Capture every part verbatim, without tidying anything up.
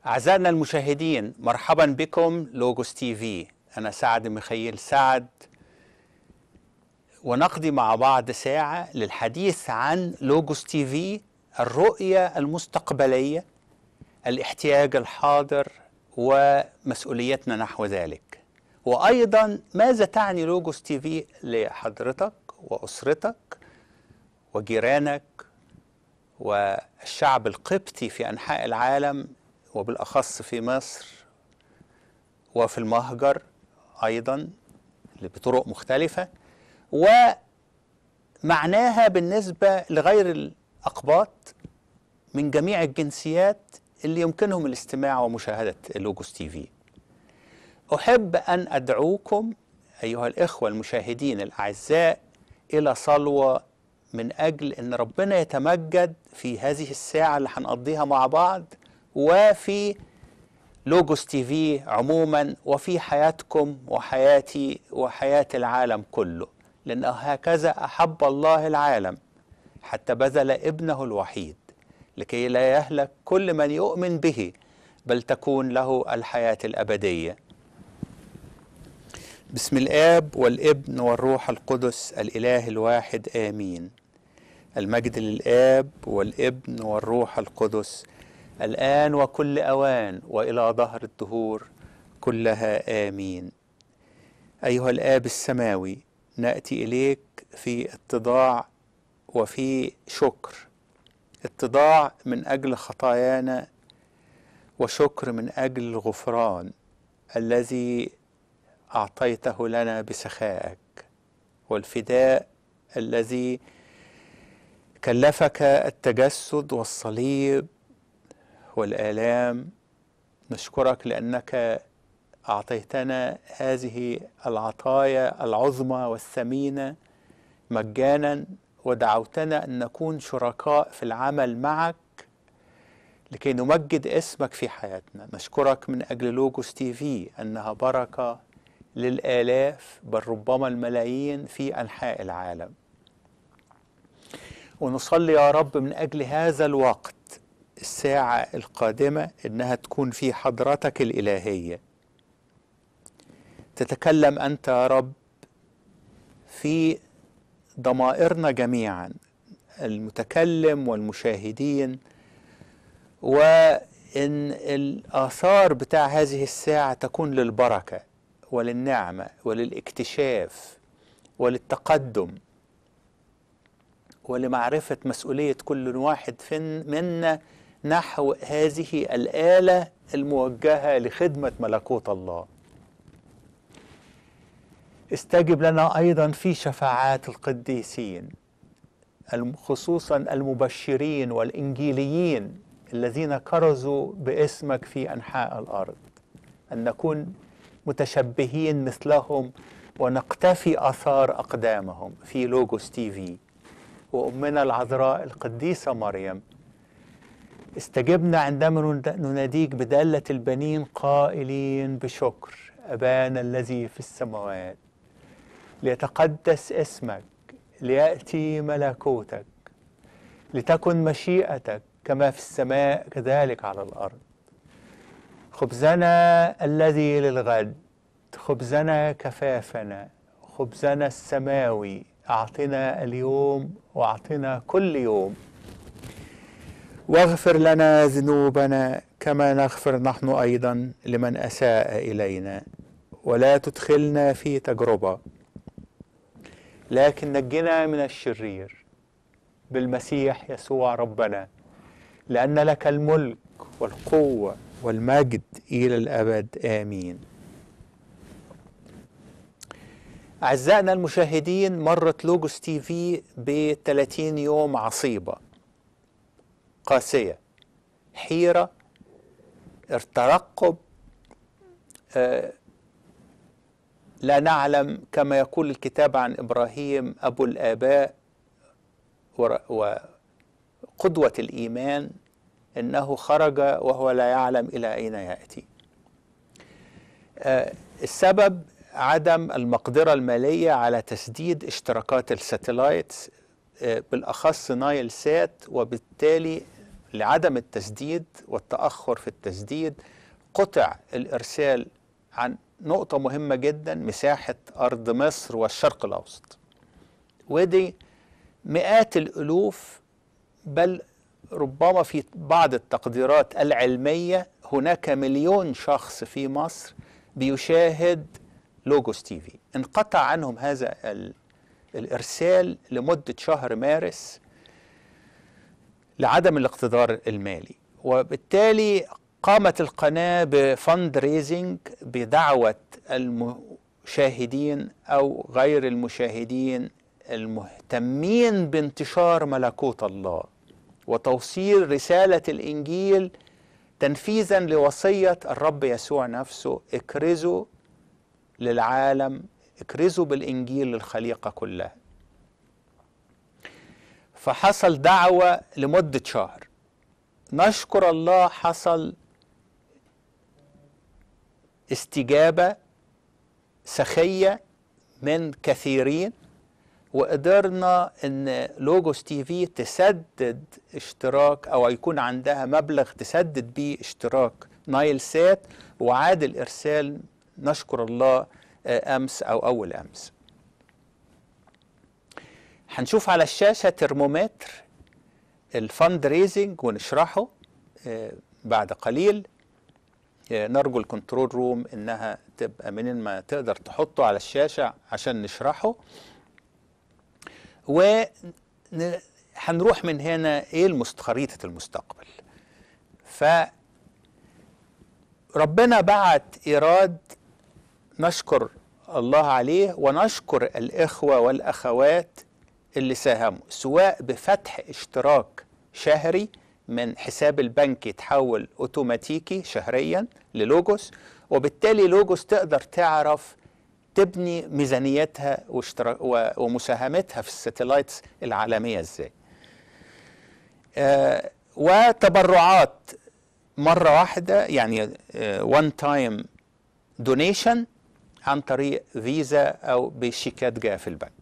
أعزائنا المشاهدين، مرحبا بكم لوجوس تي في. أنا سعد مخيل سعد، ونقضي مع بعض ساعة للحديث عن لوجوس تي في، الرؤية المستقبلية، الاحتياج الحاضر ومسؤوليتنا نحو ذلك. وأيضا ماذا تعني لوجوس تي في لحضرتك وأسرتك وجيرانك والشعب القبطي في أنحاء العالم، وبالأخص في مصر وفي المهجر أيضا بطرق مختلفة، ومعناها بالنسبة لغير الأقباط من جميع الجنسيات اللي يمكنهم الاستماع ومشاهدة لوجوس تي في. أحب أن أدعوكم أيها الإخوة المشاهدين الأعزاء إلى صلوة من أجل أن ربنا يتمجد في هذه الساعة اللي هنقضيها مع بعض، وفي لوجوس تي في عموما، وفي حياتكم وحياتي وحياة العالم كله، لأنه هكذا أحب الله العالم حتى بذل ابنه الوحيد لكي لا يهلك كل من يؤمن به، بل تكون له الحياة الأبدية. بسم الآب والابن والروح القدس الإله الواحد آمين. المجد للآب والابن والروح القدس الآن وكل أوان وإلى ظهر الدهور كلها آمين. أيها الآب السماوي، نأتي إليك في اتضاع وفي شكر، اتضاع من أجل خطايانا، وشكر من أجل الغفران الذي أعطيته لنا بسخائك، والفداء الذي كلفك التجسد والصليب والآلام. نشكرك لأنك أعطيتنا هذه العطايا العظمى والثمينة مجانا، ودعوتنا أن نكون شركاء في العمل معك لكي نمجد اسمك في حياتنا. نشكرك من أجل لوجوس تي في أنها بركة للآلاف بل ربما الملايين في أنحاء العالم، ونصلي يا رب من أجل هذا الوقت، الساعة القادمة، إنها تكون في حضرتك الإلهية. تتكلم أنت يا رب في ضمائرنا جميعا، المتكلم والمشاهدين، وإن الآثار بتاع هذه الساعة تكون للبركة وللنعمة وللاكتشاف وللتقدم ولمعرفة مسؤولية كل واحد منا نحو هذه الآلة الموجهة لخدمة ملكوت الله. استجب لنا أيضا في شفاعات القديسين، خصوصا المبشرين والإنجيليين الذين كرزوا باسمك في أنحاء الأرض، أن نكون متشبهين مثلهم ونقتفي آثار أقدامهم في لوجوس تي في. وأمنا العذراء القديسة مريم، استجبنا عندما نناديك بدالة البنين قائلين بشكر: أبانا الذي في السماوات، ليتقدس اسمك، ليأتي ملكوتك، لتكن مشيئتك كما في السماء كذلك على الأرض. خبزنا الذي للغد، خبزنا كفافنا، خبزنا السماوي أعطنا اليوم، وأعطنا كل يوم، واغفر لنا ذنوبنا كما نغفر نحن أيضا لمن أساء إلينا، ولا تدخلنا في تجربة، لكن نجنا من الشرير بالمسيح يسوع ربنا، لأن لك الملك والقوة والمجد إلى الأبد آمين. أعزائنا المشاهدين، مرت لوجوس تي في بثلاثين يوم عصيبة قاسية، حيرة، ترقب، آه لا نعلم، كما يقول الكتاب عن إبراهيم أبو الآباء وقدوة الإيمان، إنه خرج وهو لا يعلم إلى أين يأتي. آه السبب عدم المقدرة المالية على تسديد اشتراكات الساتلايت، بالأخص نايل سات، وبالتالي لعدم التسديد والتأخر في التسديد قطع الإرسال عن نقطة مهمة جدا، مساحة أرض مصر والشرق الأوسط. ودي مئات الألوف، بل ربما في بعض التقديرات العلمية هناك مليون شخص في مصر بيشاهد لوجوس تي في. انقطع عنهم هذا الإرسال لمدة شهر مارس لعدم الاقتدار المالي، وبالتالي قامت القناة بفند ريزنج بدعوة المشاهدين أو غير المشاهدين المهتمين بانتشار ملكوت الله وتوصيل رسالة الإنجيل تنفيذا لوصية الرب يسوع نفسه: اكرزوا للعالم، اكرزوا بالإنجيل للخليقة كلها. فحصل دعوة لمدة شهر. نشكر الله حصل استجابة سخية من كثيرين، وقدرنا ان لوجوس تي في تسدد اشتراك او يكون عندها مبلغ تسدد بيه اشتراك نايل سات، وعاد الارسال نشكر الله امس او اول امس. هنشوف على الشاشة ترمومتر الفند ريزنج ونشرحه بعد قليل. نرجو الكنترول روم انها تبقى من ما تقدر تحطه على الشاشة عشان نشرحه، وهنروح من هنا ايه خريطة المستقبل. فربنا بعت ايراد نشكر الله عليه، ونشكر الاخوة والاخوات اللي ساهموا، سواء بفتح اشتراك شهري من حساب البنك يتحول اوتوماتيكي شهريا للوجوس، وبالتالي لوجوس تقدر تعرف تبني ميزانيتها ومساهمتها في الساتلايتس العالمية ازاي. آه وتبرعات مرة واحدة، يعني وان تايم دونيشن عن طريق فيزا او بشيكات جايه في البنك.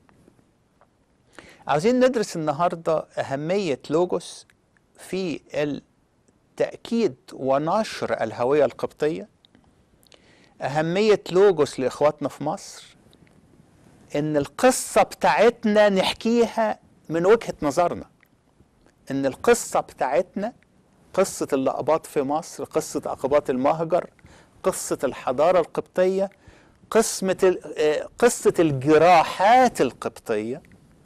عاوزين ندرس النهارده اهمية لوجوس في التأكيد ونشر الهوية القبطية، أهمية لوجوس لإخواتنا في مصر، إن القصة بتاعتنا نحكيها من وجهة نظرنا، إن القصة بتاعتنا قصة الأقباط في مصر، قصة أقباط المهجر، قصة الحضارة القبطية، قصة قصة الجراحات القبطية،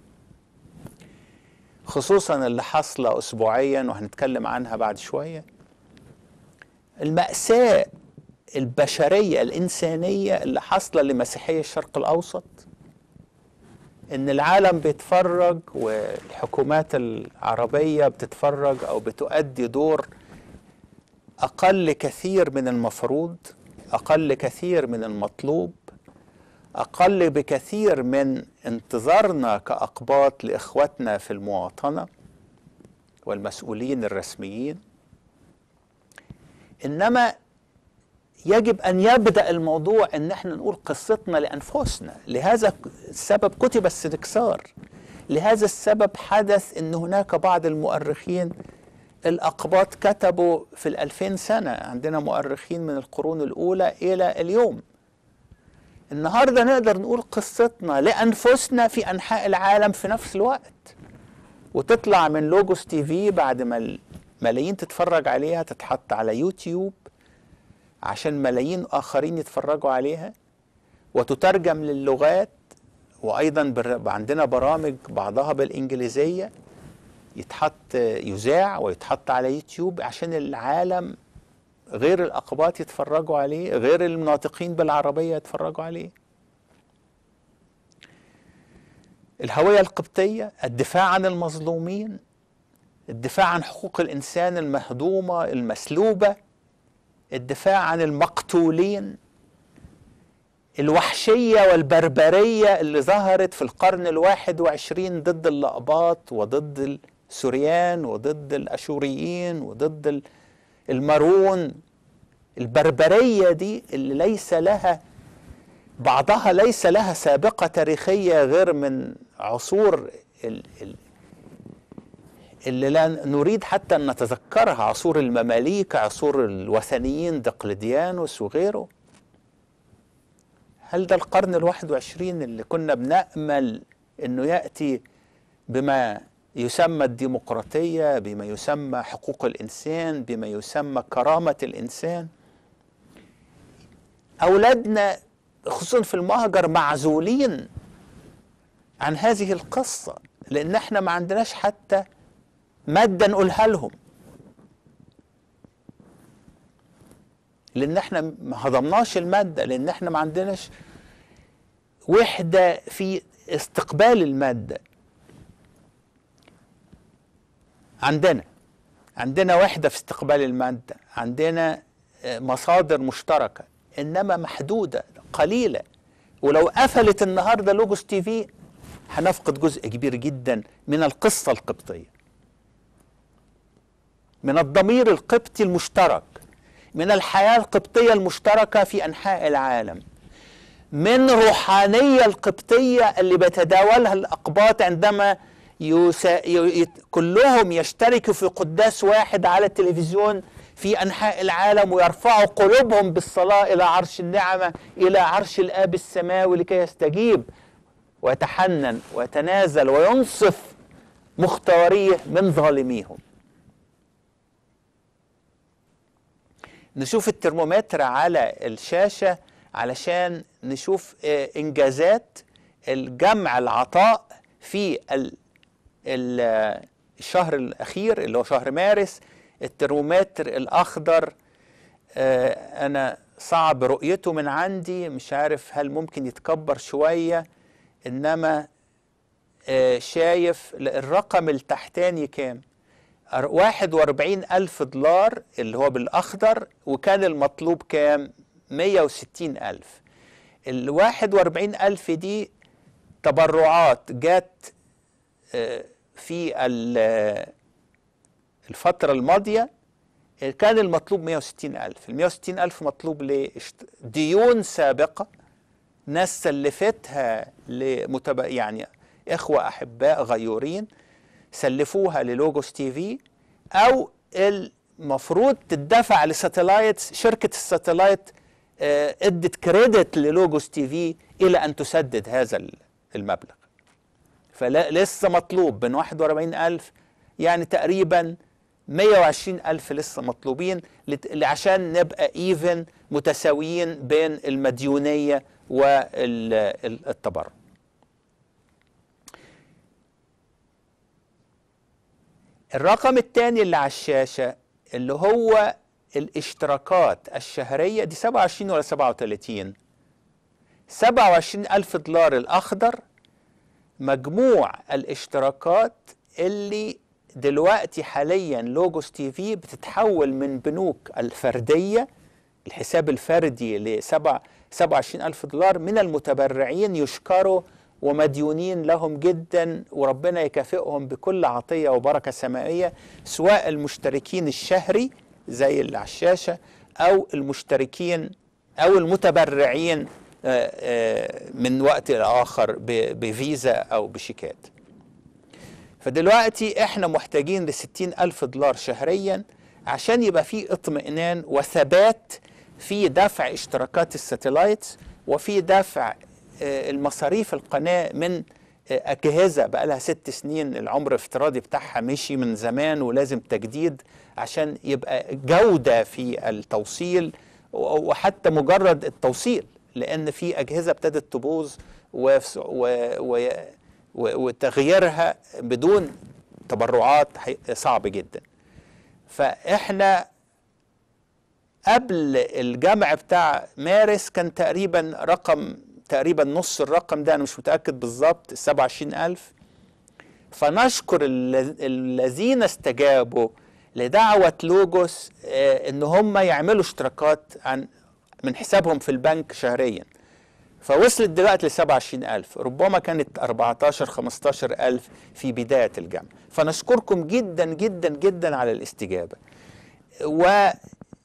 خصوصا اللي حصلة أسبوعيا وهنتكلم عنها بعد شوية. المأساة البشرية الإنسانية اللي حصلة لمسيحية الشرق الأوسط، إن العالم بيتفرج والحكومات العربية بتتفرج أو بتؤدي دور أقل كثير من المفروض، أقل كثير من المطلوب، أقل بكثير من انتظارنا كأقباط لإخوتنا في المواطنة والمسؤولين الرسميين. إنما يجب أن يبدأ الموضوع إن احنا نقول قصتنا لأنفسنا. لهذا السبب كتب السنكسار، لهذا السبب حدث إن هناك بعض المؤرخين الأقباط كتبوا في الألفين سنة، عندنا مؤرخين من القرون الأولى إلى اليوم. النهاردة نقدر نقول قصتنا لأنفسنا في أنحاء العالم في نفس الوقت، وتطلع من لوجوس تي في بعد ما ملايين تتفرج عليها تتحط على يوتيوب عشان ملايين آخرين يتفرجوا عليها، وتترجم للغات، وأيضا عندنا برامج بعضها بالإنجليزية يتحط يذاع ويتحط على يوتيوب عشان العالم غير الأقباط يتفرجوا عليه، غير الناطقين بالعربية يتفرجوا عليه. الهوية القبطية، الدفاع عن المظلومين، الدفاع عن حقوق الإنسان المهضومة المسلوبة، الدفاع عن المقتولين، الوحشية والبربرية اللي ظهرت في القرن الواحد وعشرين ضد الأقباط وضد السوريان وضد الأشوريين وضد المارون. البربرية دي اللي ليس لها بعضها ليس لها سابقة تاريخية غير من عصور ال ال اللي لا نريد حتى أن نتذكرها، عصور المماليك، عصور الوثنيين دقلديانوس وغيره. هل ده القرن الواحد وعشرين اللي كنا بنأمل أنه يأتي بما يسمى الديمقراطية، بما يسمى حقوق الإنسان، بما يسمى كرامة الإنسان؟ أولادنا خصوصا في المهجر معزولين عن هذه القصة، لأن احنا ما عندناش حتى مادة نقولها لهم، لأن احنا ما هضمناش المادة، لأن احنا ما عندناش وحدة في استقبال المادة. عندنا عندنا وحدة في استقبال المادة، عندنا مصادر مشتركة، إنما محدودة قليلة. ولو قفلت النهاردة لوجوس تي في هنفقد جزء كبير جدا من القصة القبطية، من الضمير القبطي المشترك، من الحياة القبطية المشتركة في أنحاء العالم، من روحانية القبطية اللي بيتداولها الأقباط عندما يسا... ي... كلهم يشتركوا في قداس واحد على التلفزيون في أنحاء العالم، ويرفعوا قلوبهم بالصلاة إلى عرش النعمة، إلى عرش الآب السماوي، لكي يستجيب ويتحنن ويتنازل وينصف مختاريه من ظالميهم. نشوف الترمومتر على الشاشة علشان نشوف إنجازات الجمع العطاء في الشهر الأخير اللي هو شهر مارس. الترمومتر الأخضر أنا صعب رؤيته من عندي، مش عارف هل ممكن يتكبر شوية، إنما شايف الرقم التحتاني كام؟ واحد واربعين ألف دولار اللي هو بالأخضر، وكان المطلوب كام؟ مية وستين ألف. الواحد واربعين ألف دي تبرعات جات في الفترة الماضية، كان المطلوب مية وستين ألف. ال مية وستين ألف مطلوب لديون سابقة ناس سلفتها لمتب... يعني إخوة أحباء غيورين سلفوها للوجوس تي في، أو المفروض تدفع لساتلايت، شركة الساتلايت ادت كريدت للوجوس تي في إلى أن تسدد هذا المبلغ. فلسه مطلوب من واحد واربعين ألف، يعني تقريبا مية وعشرين ألف لسه مطلوبين عشان نبقى ايفن متساويين بين المديونية والتبرع. الرقم الثاني اللي على الشاشة اللي هو الاشتراكات الشهرية دي سبعة وعشرين ولا سبعة وثلاثين؟ سبعة وعشرين ألف دولار الأخضر مجموع الاشتراكات اللي دلوقتي حاليا لوجوس تي في بتتحول من بنوك الفردية، الحساب الفردي ل سبعة وعشرين ألف دولار من المتبرعين يشكروا ومديونين لهم جدا، وربنا يكافئهم بكل عطية وبركة سمائية، سواء المشتركين الشهري زي اللي على الشاشة أو المشتركين أو المتبرعين من وقت لآخر بفيزا أو بشيكات. فدلوقتي احنا محتاجين لستين ألف دولار شهريا عشان يبقى في اطمئنان وثبات في دفع اشتراكات الساتلايت، وفي دفع المصاريف القناة من أجهزة بقى لها ست سنين العمر الافتراضي بتاعها مشي من زمان ولازم تجديد عشان يبقى جودة في التوصيل، وحتى مجرد التوصيل، لأن في أجهزة ابتدت تبوظ و... و... وتغييرها بدون تبرعات صعب جدا. فإحنا قبل الجمع بتاع مارس كان تقريبا رقم تقريبا نص الرقم ده، أنا مش متأكد بالظبط، سبعة وعشرين ألف. فنشكر الذين استجابوا لدعوة لوجوس إن هم يعملوا اشتراكات عن من حسابهم في البنك شهريا، فوصلت دلوقتي ل سبعة وعشرين ألف، ربما كانت أربعتاشر خمستاشر ألف في بداية الجمع. فنشكركم جدا جدا جدا على الاستجابة، وإنما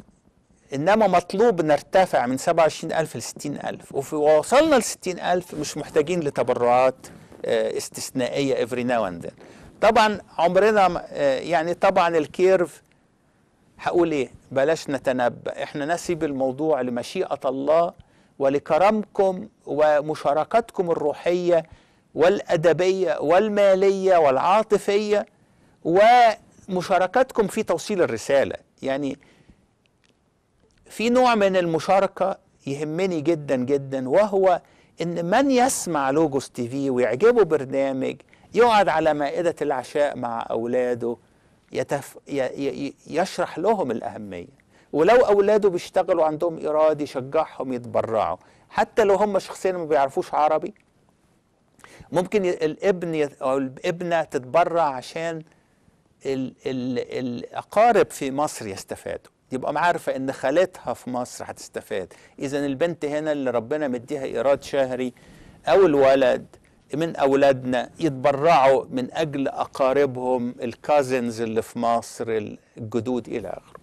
مطلوب نرتفع من سبعة وعشرين ألف ل ستين ألف، ووصلنا ل ستين ألف مش محتاجين لتبرعات استثنائية every now and then. طبعا عمرنا يعني طبعا الكيرف هقول ايه، بلاش نتنبأ، احنا نسيب الموضوع لمشيئة الله ولكرمكم ومشاركتكم الروحية والأدبية والمالية والعاطفية ومشاركتكم في توصيل الرسالة. يعني في نوع من المشاركة يهمني جدا جدا، وهو ان من يسمع لوجوس تي في ويعجبه برنامج يقعد على مائدة العشاء مع أولاده يتف... ي... ي... يشرح لهم الأهمية، ولو أولاده بيشتغلوا عندهم إيراد يشجعهم يتبرعوا، حتى لو هم شخصيا ما بيعرفوش عربي ممكن الابن ي... أو الابنة تتبرع عشان ال... ال... الأقارب في مصر يستفادوا، يبقى عارفة إن خالتها في مصر هتستفاد. إذا البنت هنا اللي ربنا مديها إيراد شهري أو الولد من أولادنا يتبرعوا من أجل أقاربهم الكازنز اللي في مصر، الجدود إلى آخره.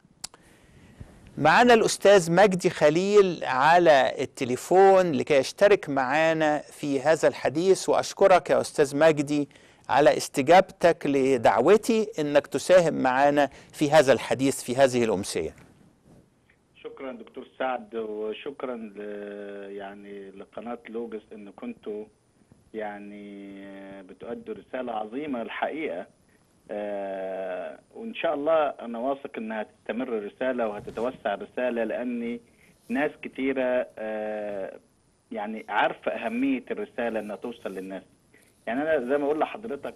معنا الأستاذ مجدي خليل على التليفون لكي يشترك معنا في هذا الحديث، وأشكرك يا أستاذ مجدي على استجابتك لدعوتي إنك تساهم معنا في هذا الحديث في هذه الأمسية. شكرا دكتور سعد، وشكرا ل يعني لقناة لوجوس إن كنتوا يعني بتؤدوا رسالة عظيمة الحقيقة، آه وإن شاء الله أنا واثق إنها تستمر الرسالة وهتتوسع الرسالة، لأن ناس كتيرة آه يعني عارفة أهمية الرسالة إنها توصل للناس. يعني أنا زي ما أقول لحضرتك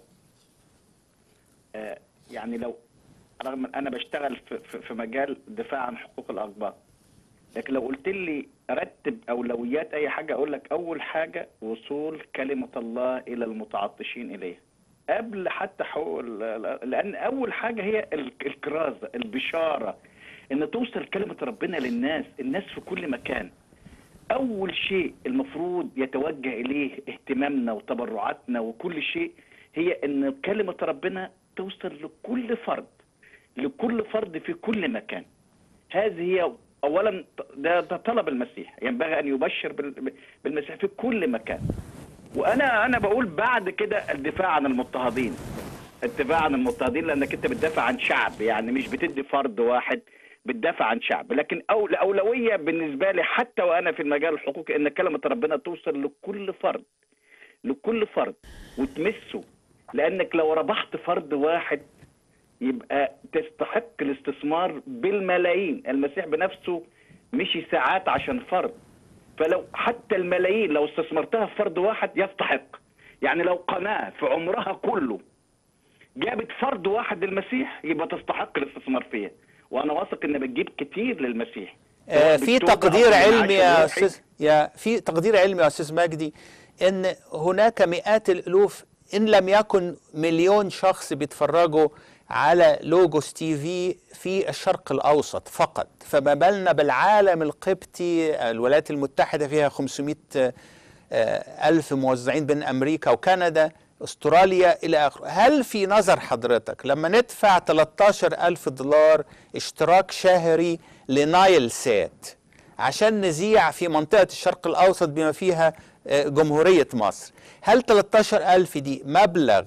آه يعني لو رغم أن أنا بشتغل في, في, في مجال دفاع عن حقوق الأقباط، لكن لو قلت لي رتب أولويات أي حاجة أقول لك أول حاجة وصول كلمة الله إلى المتعطشين إليها قبل حتى حقوق، لأن أول حاجة هي الكرازة، البشارة، إن توصل كلمة ربنا للناس، الناس في كل مكان. أول شيء المفروض يتوجه إليه اهتمامنا وتبرعاتنا وكل شيء هي إن كلمة ربنا توصل لكل فرد، لكل فرد في كل مكان. هذه هي اولا، ده, ده طلب المسيح، ينبغي ان يبشر بالمسيح في كل مكان. وانا انا بقول بعد كده الدفاع عن المضطهدين، الدفاع عن المضطهدين، لانك انت بتدافع عن شعب، يعني مش بتدي فرد واحد، بتدافع عن شعب. لكن أو الاولويه بالنسبه لي حتى وانا في المجال الحقوقي ان كلمه ربنا توصل لكل فرد، لكل فرد وتمسه، لانك لو ربحت فرد واحد يبقى تستحق الاستثمار بالملايين. المسيح بنفسه مشي ساعات عشان فرد، فلو حتى الملايين لو استثمرتها في فرد واحد يستحق. يعني لو قناة في عمرها كله جابت فرد واحد للمسيح يبقى تستحق الاستثمار فيها، وانا واثق ان بتجيب كتير للمسيح. آه في تقدير علمي يا استاذ يا في تقدير علمي يا استاذ مجدي ان هناك مئات الالوف ان لم يكن مليون شخص بيتفرجوا على لوجوس تي في في الشرق الأوسط فقط، فما بالنا بالعالم القبطي. الولايات المتحدة فيها خمسمائة ألف موزعين بين أمريكا وكندا أستراليا إلى آخره. هل في نظر حضرتك لما ندفع ثلاثة عشر ألف دولار اشتراك شهري لنايل سات عشان نذيع في منطقة الشرق الأوسط بما فيها جمهورية مصر، هل ثلاثة عشر ألف دي مبلغ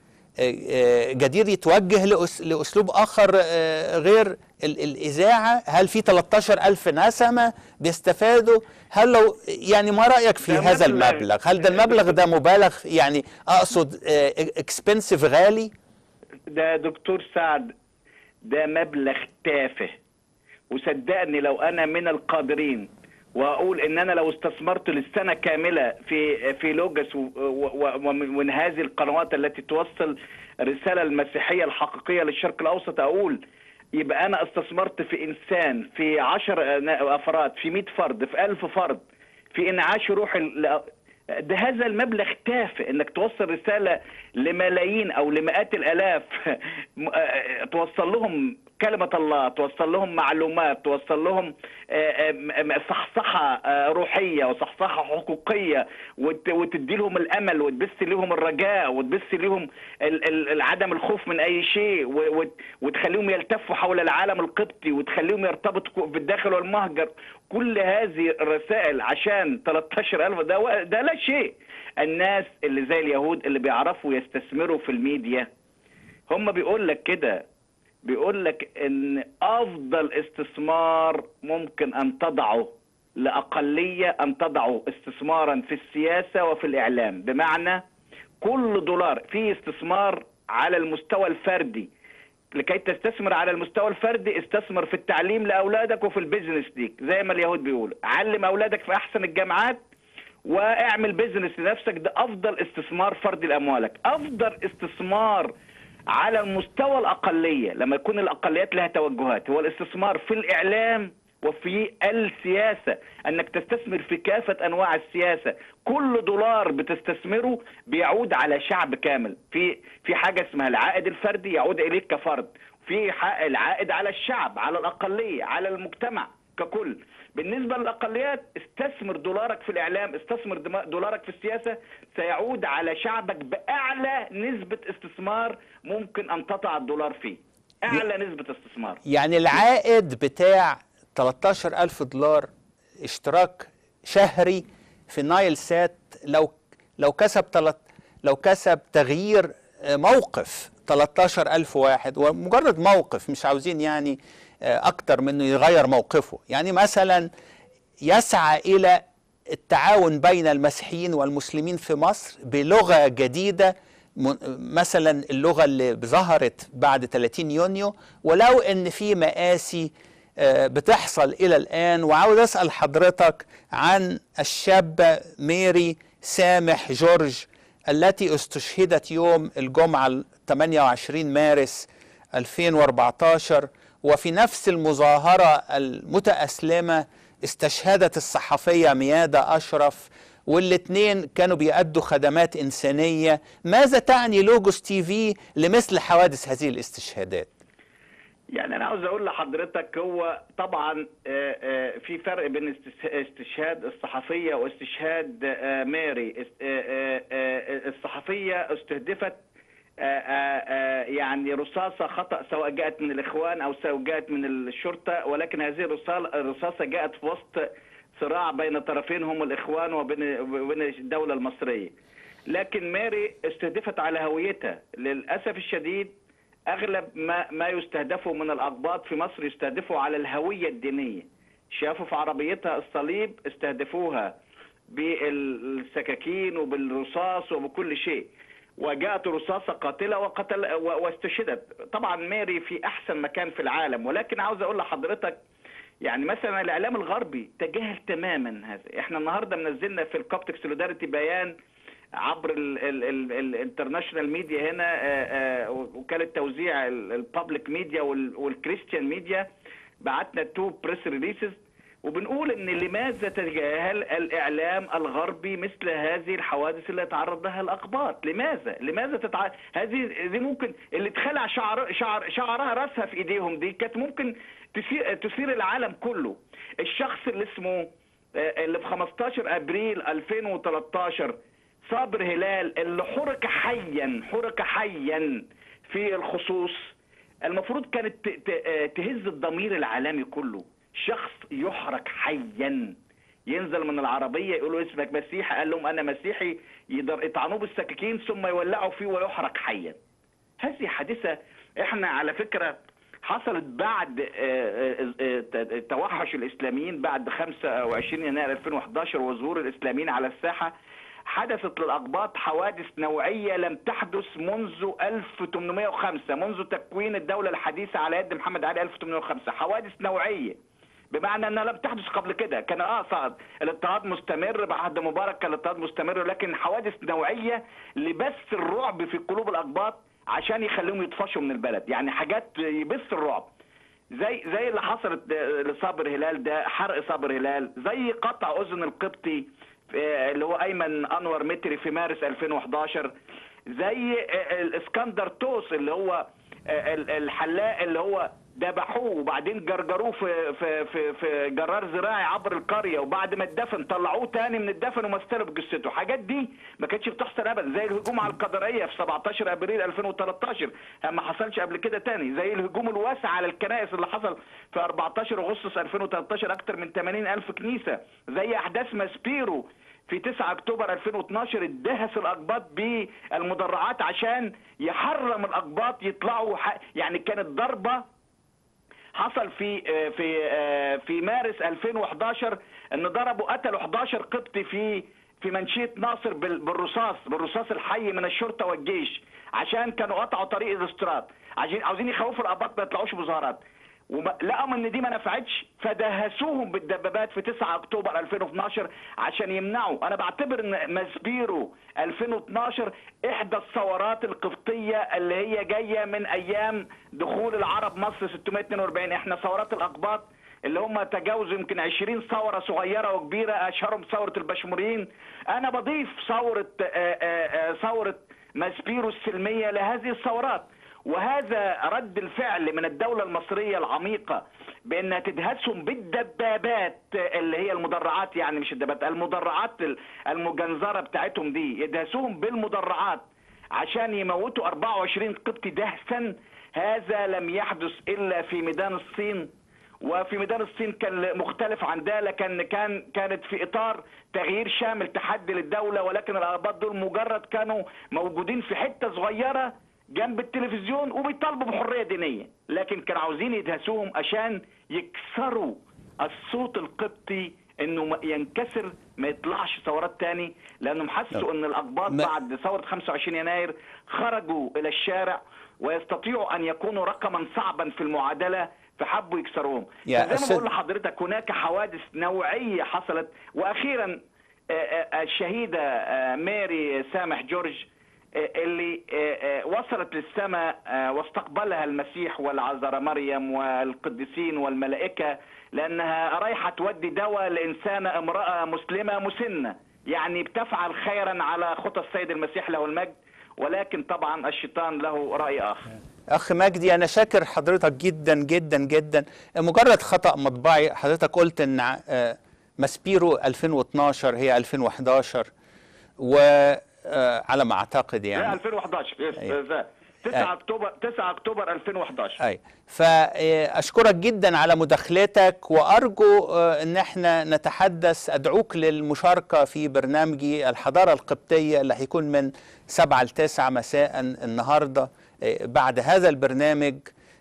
جدير يتوجه لأسلوب آخر غير الإذاعة؟ هل في ثلاثة عشر ألف نسمة بيستفادوا؟ هل لو يعني ما رأيك في هذا المبلغ؟ هل ده المبلغ ده مبالغ، يعني أقصد اكسبنسيف غالي؟ ده دكتور سعد ده مبلغ تافه، وصدقني لو أنا من القادرين واقول ان انا لو استثمرت للسنه كامله في في لوجوس ومن هذه القنوات التي توصل الرساله المسيحيه الحقيقيه للشرق الاوسط، اقول يبقى انا استثمرت في انسان، في عشر افراد، في مئة فرد، في ألف فرد، في انعاش روح. ده هذا المبلغ تافه انك توصل رساله لملايين او لمئات الالاف، توصل لهم كلمة الله، توصل لهم معلومات، توصل لهم صحصحة روحية وصحصحة حقوقية، وتدي لهم الأمل وتبث لهم الرجاء وتبث لهم عدم الخوف من أي شيء، وتخليهم يلتفوا حول العالم القبطي، وتخليهم يرتبطوا بالداخل والمهجر. كل هذه الرسائل عشان ثلاثة عشر ألف، ده, ده لا شيء. الناس اللي زي اليهود اللي بيعرفوا يستثمروا في الميديا، هم بيقول لك كده، بيقول لك ان افضل استثمار ممكن ان تضعه لاقليه ان تضعه استثمارا في السياسه وفي الاعلام. بمعنى كل دولار في استثمار على المستوى الفردي، لكي تستثمر على المستوى الفردي استثمر في التعليم لاولادك وفي البيزنس ليك، زي ما اليهود بيقولوا علم اولادك في احسن الجامعات واعمل بيزنس لنفسك. ده افضل استثمار فردي لاموالك. افضل استثمار على المستوى الأقلية لما يكون الأقليات لها توجهات هو الاستثمار في الإعلام وفي السياسة، أنك تستثمر في كافة أنواع السياسة. كل دولار بتستثمره بيعود على شعب كامل. في في حاجة اسمها العائد الفردي يعود إليك كفرد، في العائد على الشعب، على الأقلية، على المجتمع ككل. بالنسبة للأقليات استثمر دولارك في الإعلام، استثمر دولارك في السياسة، سيعود على شعبك بأعلى نسبة استثمار ممكن أن تضع الدولار فيه. أعلى نسبة استثمار. يعني العائد بتاع ثلاثة عشر ألف دولار اشتراك شهري في نايل سات، لو لو كسب تلت لو كسب تغيير موقف ثلاثة عشر ألف واحد، ومجرد موقف، مش عاوزين يعني أكتر منه يغير موقفه. يعني مثلا يسعى إلى التعاون بين المسيحيين والمسلمين في مصر بلغة جديدة، مثلا اللغة اللي ظهرت بعد ثلاثين يونيو، ولو ان في مآسي بتحصل الى الان. وعاوز اسأل حضرتك عن الشابة ميري سامح جورج التي استشهدت يوم الجمعة ثمانية وعشرين مارس ألفين وأربعة عشر، وفي نفس المظاهرة المتأسلمة استشهدت الصحفية ميادة أشرف، والاثنين كانوا بيأدوا خدمات إنسانية. ماذا تعني لوجوس تي في لمثل حوادث هذه الاستشهادات؟ يعني أنا عاوز أقول لحضرتك، هو طبعا في فرق بين استشهاد الصحفية واستشهاد ماري. الصحفية استهدفت يعني رصاصة خطأ، سواء جاءت من الإخوان أو سواء جاءت من الشرطة، ولكن هذه الرصاصة جاءت في وسط صراع بين طرفين هم الإخوان وبين الدولة المصرية. لكن ماري استهدفت على هويتها. للأسف الشديد أغلب ما ما يستهدفوا من الأقباط في مصر يستهدفوا على الهوية الدينية. شافوا في عربيتها الصليب استهدفوها بالسكاكين وبالرصاص وبكل شيء، وجاءت رصاصة قاتلة وقتل واستشهدت. طبعا ماري في أحسن مكان في العالم، ولكن عاوز أقول لحضرتك يعني مثلا الإعلام الغربي تجاهل تماما هذا. احنا النهارده منزلنا في الكوبتك سوليداريتي بيان عبر الانترناشونال ميديا هنا، وكالة توزيع البابليك ميديا والكريستيان ميديا، بعتنا تو بريس ريليسز وبنقول ان لماذا تجاهل الاعلام الغربي مثل هذه الحوادث اللي يتعرض لها الاقباط؟ لماذا؟ لماذا تتع... هذه دي ممكن اللي اتخلع شعر شعر شعرها راسها في ايديهم، دي كانت ممكن تثير تثير العالم كله. الشخص اللي اسمه اللي في خمستاشر ابريل ألفين وثلاثة عشر صابر هلال اللي حرق حيا حرق حيا في الخصوص، المفروض كانت تهز الضمير العالمي كله. شخص يحرق حيا، ينزل من العربية يقولوا اسمك مسيحي، قال لهم أنا مسيحي، يطعنوه بالسكاكين ثم يولعوا فيه ويحرق حيا. هذه حادثة احنا على فكرة حصلت بعد توحش الإسلاميين بعد خمسة وعشرين يناير ألفين وأحد عشر وظهور الإسلاميين على الساحة. حدثت للأقباط حوادث نوعية لم تحدث منذ ألف وثمانمائة وخمسة، منذ تكوين الدولة الحديثة على يد محمد علي ألف وثمانمائة وخمسة. حوادث نوعية بمعنى أنها لم تحدث قبل كده. كان اه صعد الاضطهاد مستمر بعد مبارك، كان الاضطهاد مستمر، لكن حوادث نوعية لبث الرعب في قلوب الأقباط عشان يخليهم يطفشوا من البلد. يعني حاجات يبث الرعب، زي زي اللي حصلت لصابر هلال ده، حرق صابر هلال، زي قطع أذن القبطي اللي هو أيمن أنور متري في مارس ألفين وأحد عشر، زي الاسكندر توس اللي هو الحلاق اللي هو ذبحوه وبعدين جرجروه في في في في جرار زراعي عبر القريه، وبعد ما اتدفن طلعوه تاني من الدفن ومثلوا بجثته. حاجات دي ما كانتش بتحصل ابدا، زي الهجوم على القدريه في سبعتاشر ابريل ألفين وتلتاشر ما حصلش قبل كده تاني، زي الهجوم الواسع على الكنائس اللي حصل في أربعتاشر أغسطس ألفين وتلتاشر اكتر من ثمانين ألف كنيسه، زي احداث ماسبيرو في تسعة أكتوبر ألفين واثناشر ادهس الاقباط بالمدرعات عشان يحرم الاقباط يطلعوا. يعني كانت ضربه حصل في في في مارس ألفين وحداشر ان ضربوا قتلوا حداشر قبطي في في منشيه ناصر بالرصاص بالرصاص الحي من الشرطه والجيش، عشان كانوا قطعوا طريق الاستراد، عايزين عاوزين يخوفوا الاباط ما يطلعوش مظاهرات، ولقوا ان دي ما نفعتش فدهسوهم بالدبابات في تسعة أكتوبر ألفين واثناشر عشان يمنعوا. انا بعتبر ان ماسبيرو ألفين واثناشر احدى الثورات القبطيه اللي هي جايه من ايام دخول العرب مصر ستمائة واثنين وأربعين. احنا ثورات الاقباط اللي هم تجاوزوا يمكن عشرين ثوره صغيره وكبيره، اشهرهم ثوره البشموريين. انا بضيف ثوره ثوره ماسبيرو السلميه لهذه الثورات، وهذا رد الفعل من الدولة المصرية العميقة بأنها تدهسهم بالدبابات اللي هي المدرعات، يعني مش الدبابات، المدرعات المجنزرة بتاعتهم دي، يدهسوهم بالمدرعات عشان يموتوا أربعة وعشرين قبطي دهسا. هذا لم يحدث إلا في ميدان الصين، وفي ميدان الصين كان مختلف عن ده، لكن كان كانت في إطار تغيير شامل تحدي للدولة، ولكن الأقباط دول مجرد كانوا موجودين في حتة صغيرة جنب التلفزيون وبيطالبوا بحريه دينيه، لكن كانوا عاوزين يدهسوهم عشان يكسروا الصوت القبطي انه ينكسر، ما يطلعش ثورات تاني، لانهم حسوا ان الاقباط بعد ثوره خمسة وعشرين يناير خرجوا الى الشارع ويستطيعوا ان يكونوا رقما صعبا في المعادله، فحبوا يكسروهم. زي ما بقول لحضرتك هناك حوادث نوعيه حصلت. واخيرا الشهيده ماري سامح جورج اللي وصلت للسماء واستقبلها المسيح والعذراء مريم والقديسين والملائكة، لأنها رايحة تودي دواء لإنسانة امرأة مسلمة مسنة، يعني بتفعل خيرا على خطى السيد المسيح له المجد، ولكن طبعا الشيطان له رأي آخر. أخ مجدي، أنا شاكر حضرتك جدا جدا جدا. مجرد خطأ مطبعي، حضرتك قلت أن ماسبيرو ألفين واثناشر هي ألفين وحداشر، و آه على ما اعتقد يعني لا ألفين وحداشر يس تسعة أكتوبر تسعة أكتوبر ألفين وحداشر. اي فاشكرك جدا على مداخلتك، وارجو آه ان احنا نتحدث، ادعوك للمشاركه في برنامجي الحضاره القبطيه اللي هيكون من سبعة لتسعة مساء النهارده. آه بعد هذا البرنامج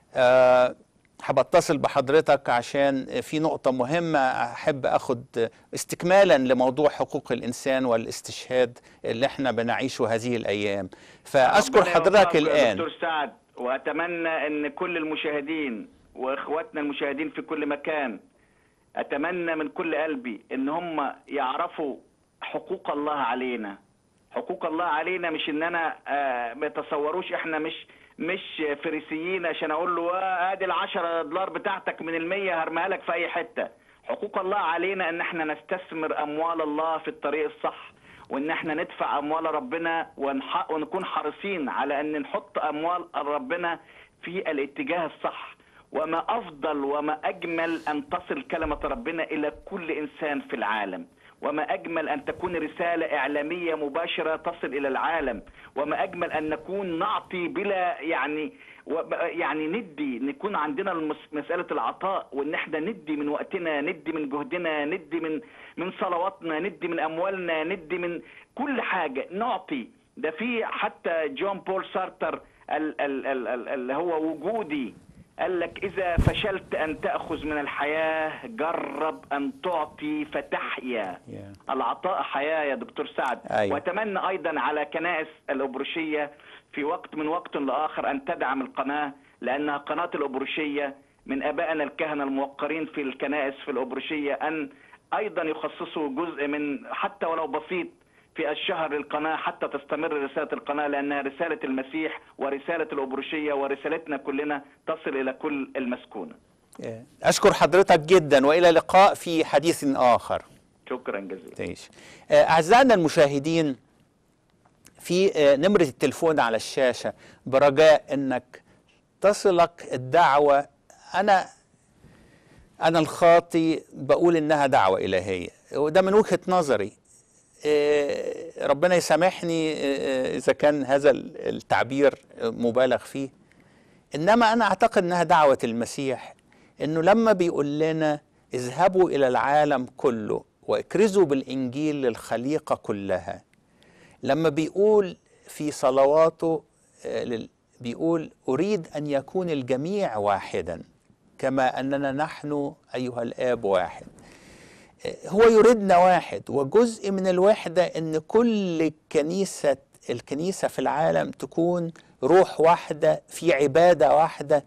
آه هبتصل بحضرتك عشان في نقطة مهمة أحب أخد استكمالا لموضوع حقوق الإنسان والاستشهاد اللي احنا بنعيشه هذه الأيام. فأشكر حضرتك الآن دكتور سعد، وأتمنى أن كل المشاهدين وإخواتنا المشاهدين في كل مكان، أتمنى من كل قلبي أن هم يعرفوا حقوق الله علينا. حقوق الله علينا مش أن أنا آه ما يتصوروش إحنا مش مش فريسيين عشان اقول له اه ادي العشرة دولار بتاعتك من المية هرميها لك في اي حتة. حقوق الله علينا ان احنا نستثمر اموال الله في الطريق الصح، وان احنا ندفع اموال ربنا ونكون حريصين على ان نحط اموال ربنا في الاتجاه الصح. وما افضل وما اجمل ان تصل كلمة ربنا الى كل انسان في العالم، وما أجمل أن تكون رسالة إعلامية مباشرة تصل إلى العالم، وما أجمل أن نكون نعطي بلا يعني يعني ندي، نكون عندنا مسألة العطاء، وإن احنا ندي من وقتنا، ندي من جهدنا، ندي من من صلواتنا، ندي من أموالنا، ندي من كل حاجة، نعطي. ده في حتى جون بول سارتر اللي هو وجودي قال لك إذا فشلت أن تأخذ من الحياة جرب أن تعطي فتحيا. yeah. العطاء حياة يا دكتور سعد. أيوة. وأتمنى أيضا على كنائس الأبروشية في وقت من وقت لآخر أن تدعم القناة، لأنها قناة الأبروشية من أبائنا الكهنة الموقرين في الكنائس في الأبروشية أن أيضا يخصصوا جزء من حتى ولو بسيط في الشهر للقناة حتى تستمر رسالة القناة، لأنها رسالة المسيح ورسالة الأبروشية ورسالتنا كلنا تصل إلى كل المسكونة. أشكر حضرتك جدا، وإلى لقاء في حديث آخر. شكرا جزيلا. أعزائنا المشاهدين، في نمرة التلفون على الشاشة، برجاء أنك تصلك الدعوة أنا أنا الخاطي بقول إنها دعوة إلهية، وده من وجهة نظري. ربنا يسامحني إذا كان هذا التعبير مبالغ فيه، إنما أنا أعتقد إنها دعوة المسيح، إنه لما بيقول لنا اذهبوا إلى العالم كله واكرزوا بالإنجيل للخليقة كلها، لما بيقول في صلواته بيقول أريد أن يكون الجميع واحدا كما أننا نحن أيها الآب واحد، هو يريدنا واحد. وجزء من الوحدة إن كل كنيسة الكنيسة في العالم تكون روح واحدة في عبادة واحدة،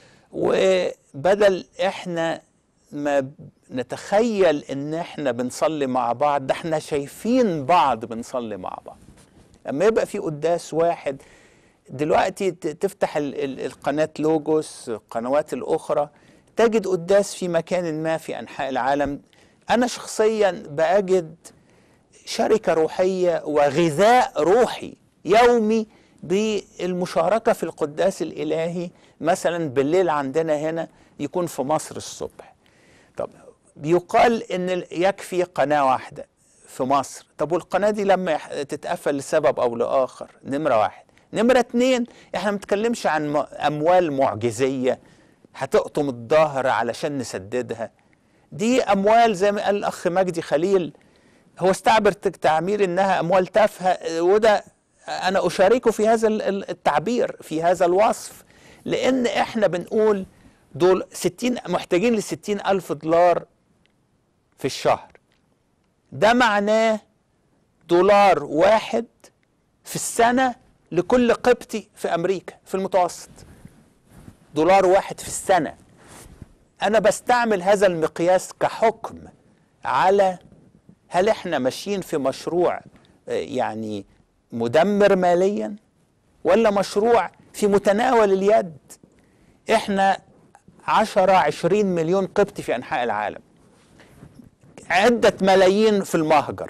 وبدل إحنا ما نتخيل إن إحنا بنصلي مع بعض، ده إحنا شايفين بعض بنصلي مع بعض. أما يبقى في قداس واحد، دلوقتي تفتح القناة لوجوس، القنوات الأخرى، تجد قداس في مكان ما في أنحاء العالم. أنا شخصيا بأجد شركة روحية وغذاء روحي يومي بالمشاركة في القداس الإلهي. مثلا بالليل عندنا هنا يكون في مصر الصبح، طب بيقال إن يكفي قناة واحدة في مصر. طب والقناة دي لما تتقفل لسبب أو لآخر، نمرة واحد. نمرة اتنين، احنا ما بنتكلمش عن أموال معجزية هتقطم الظهر علشان نسددها. دي أموال زي ما قال الأخ مجدي خليل، هو استعبر تعمير إنها أموال تافهة، وده أنا أشاركه في هذا التعبير، في هذا الوصف، لأن إحنا بنقول دول ستين محتاجين لستين ألف دولار في الشهر. ده معناه دولار واحد في السنة لكل قبطي في أمريكا في المتوسط، دولار واحد في السنة. أنا بستعمل هذا المقياس كحكم على هل إحنا ماشيين في مشروع يعني مدمر ماليا، ولا مشروع في متناول اليد. إحنا عشرة عشرين مليون قبطي في أنحاء العالم، عدة ملايين في المهجر.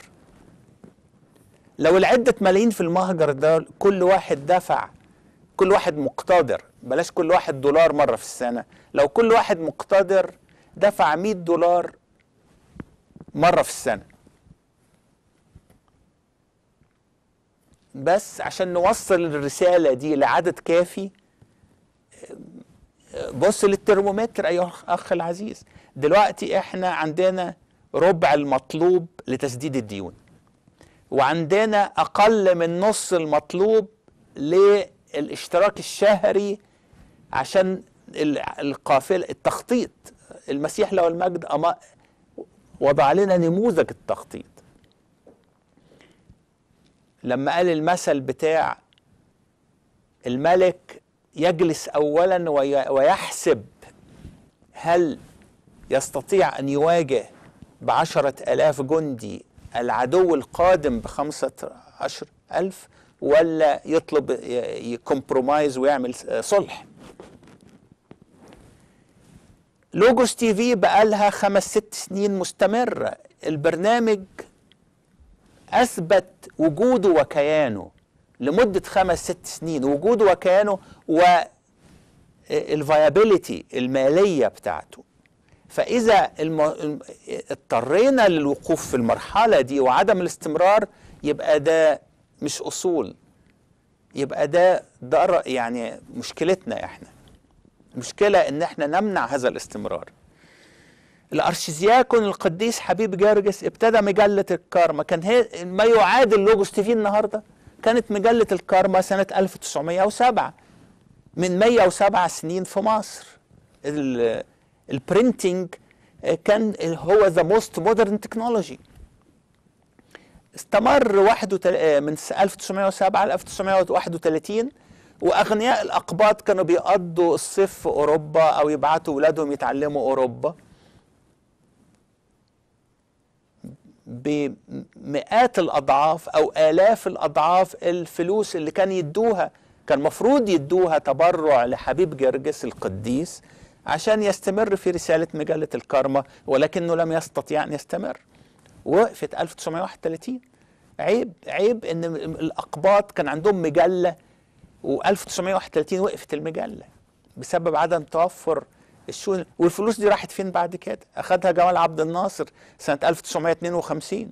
لو العدة ملايين في المهجر ده كل واحد دفع، كل واحد مقتدر، بلاش كل واحد دولار مرة في السنة، لو كل واحد مقتدر دفع مئة دولار مرة في السنة بس عشان نوصل الرسالة دي لعدد كافي. بص للترمومتر أيها الأخ العزيز، دلوقتي احنا عندنا ربع المطلوب لتسديد الديون، وعندنا أقل من نص المطلوب للاشتراك الشهري عشان القافلة التخطيط. المسيح له المجد وضع لنا نموذج التخطيط لما قال المثل بتاع الملك يجلس أولا ويحسب هل يستطيع أن يواجه بعشرة ألاف جندي العدو القادم بخمسة عشر ألف، ولا يطلب يكمبرومايز ويعمل صلح. لوجوس تي في بقالها خمس ست سنين مستمرة، البرنامج أثبت وجوده وكيانه لمدة خمس ست سنين، وجوده وكيانه والفيابيليتي المالية بتاعته. فإذا الم... اضطرينا للوقوف في المرحلة دي وعدم الاستمرار، يبقى ده مش أصول، يبقى ده ده يعني مشكلتنا احنا، مشكلة ان احنا نمنع هذا الاستمرار. الارشدياكون القديس حبيب جرجس ابتدى مجلة الكارما، كان هي ما يعادل لوجوس تي في النهارده، كانت مجلة الكارما سنة ألف وتسعمائة وسبعة، من مئة وسبعة سنين في مصر. البرينتينج كان هو ذا موست مودرن تكنولوجي. استمر واحد وتل... من ألف وتسعمائة وسبعة ل ألف وتسعمائة وواحد وثلاثين، واغنياء الاقباط كانوا بيقضوا الصيف في اوروبا او يبعتوا اولادهم يتعلموا اوروبا بمئات الاضعاف او الاف الاضعاف الفلوس اللي كان يدوها، كان مفروض يدوها تبرع لحبيب جرجس القديس عشان يستمر في رسالة مجلة الكارما، ولكنه لم يستطيع ان يستمر، وقفت ألف وتسعمائة وواحد وثلاثين. عيب عيب ان الاقباط كان عندهم مجلة و1931 وقفت المجلة بسبب عدم توفر الشؤون، والفلوس دي راحت فين بعد كده؟ اخدها جمال عبد الناصر سنة ألف وتسعمائة واثنين وخمسين.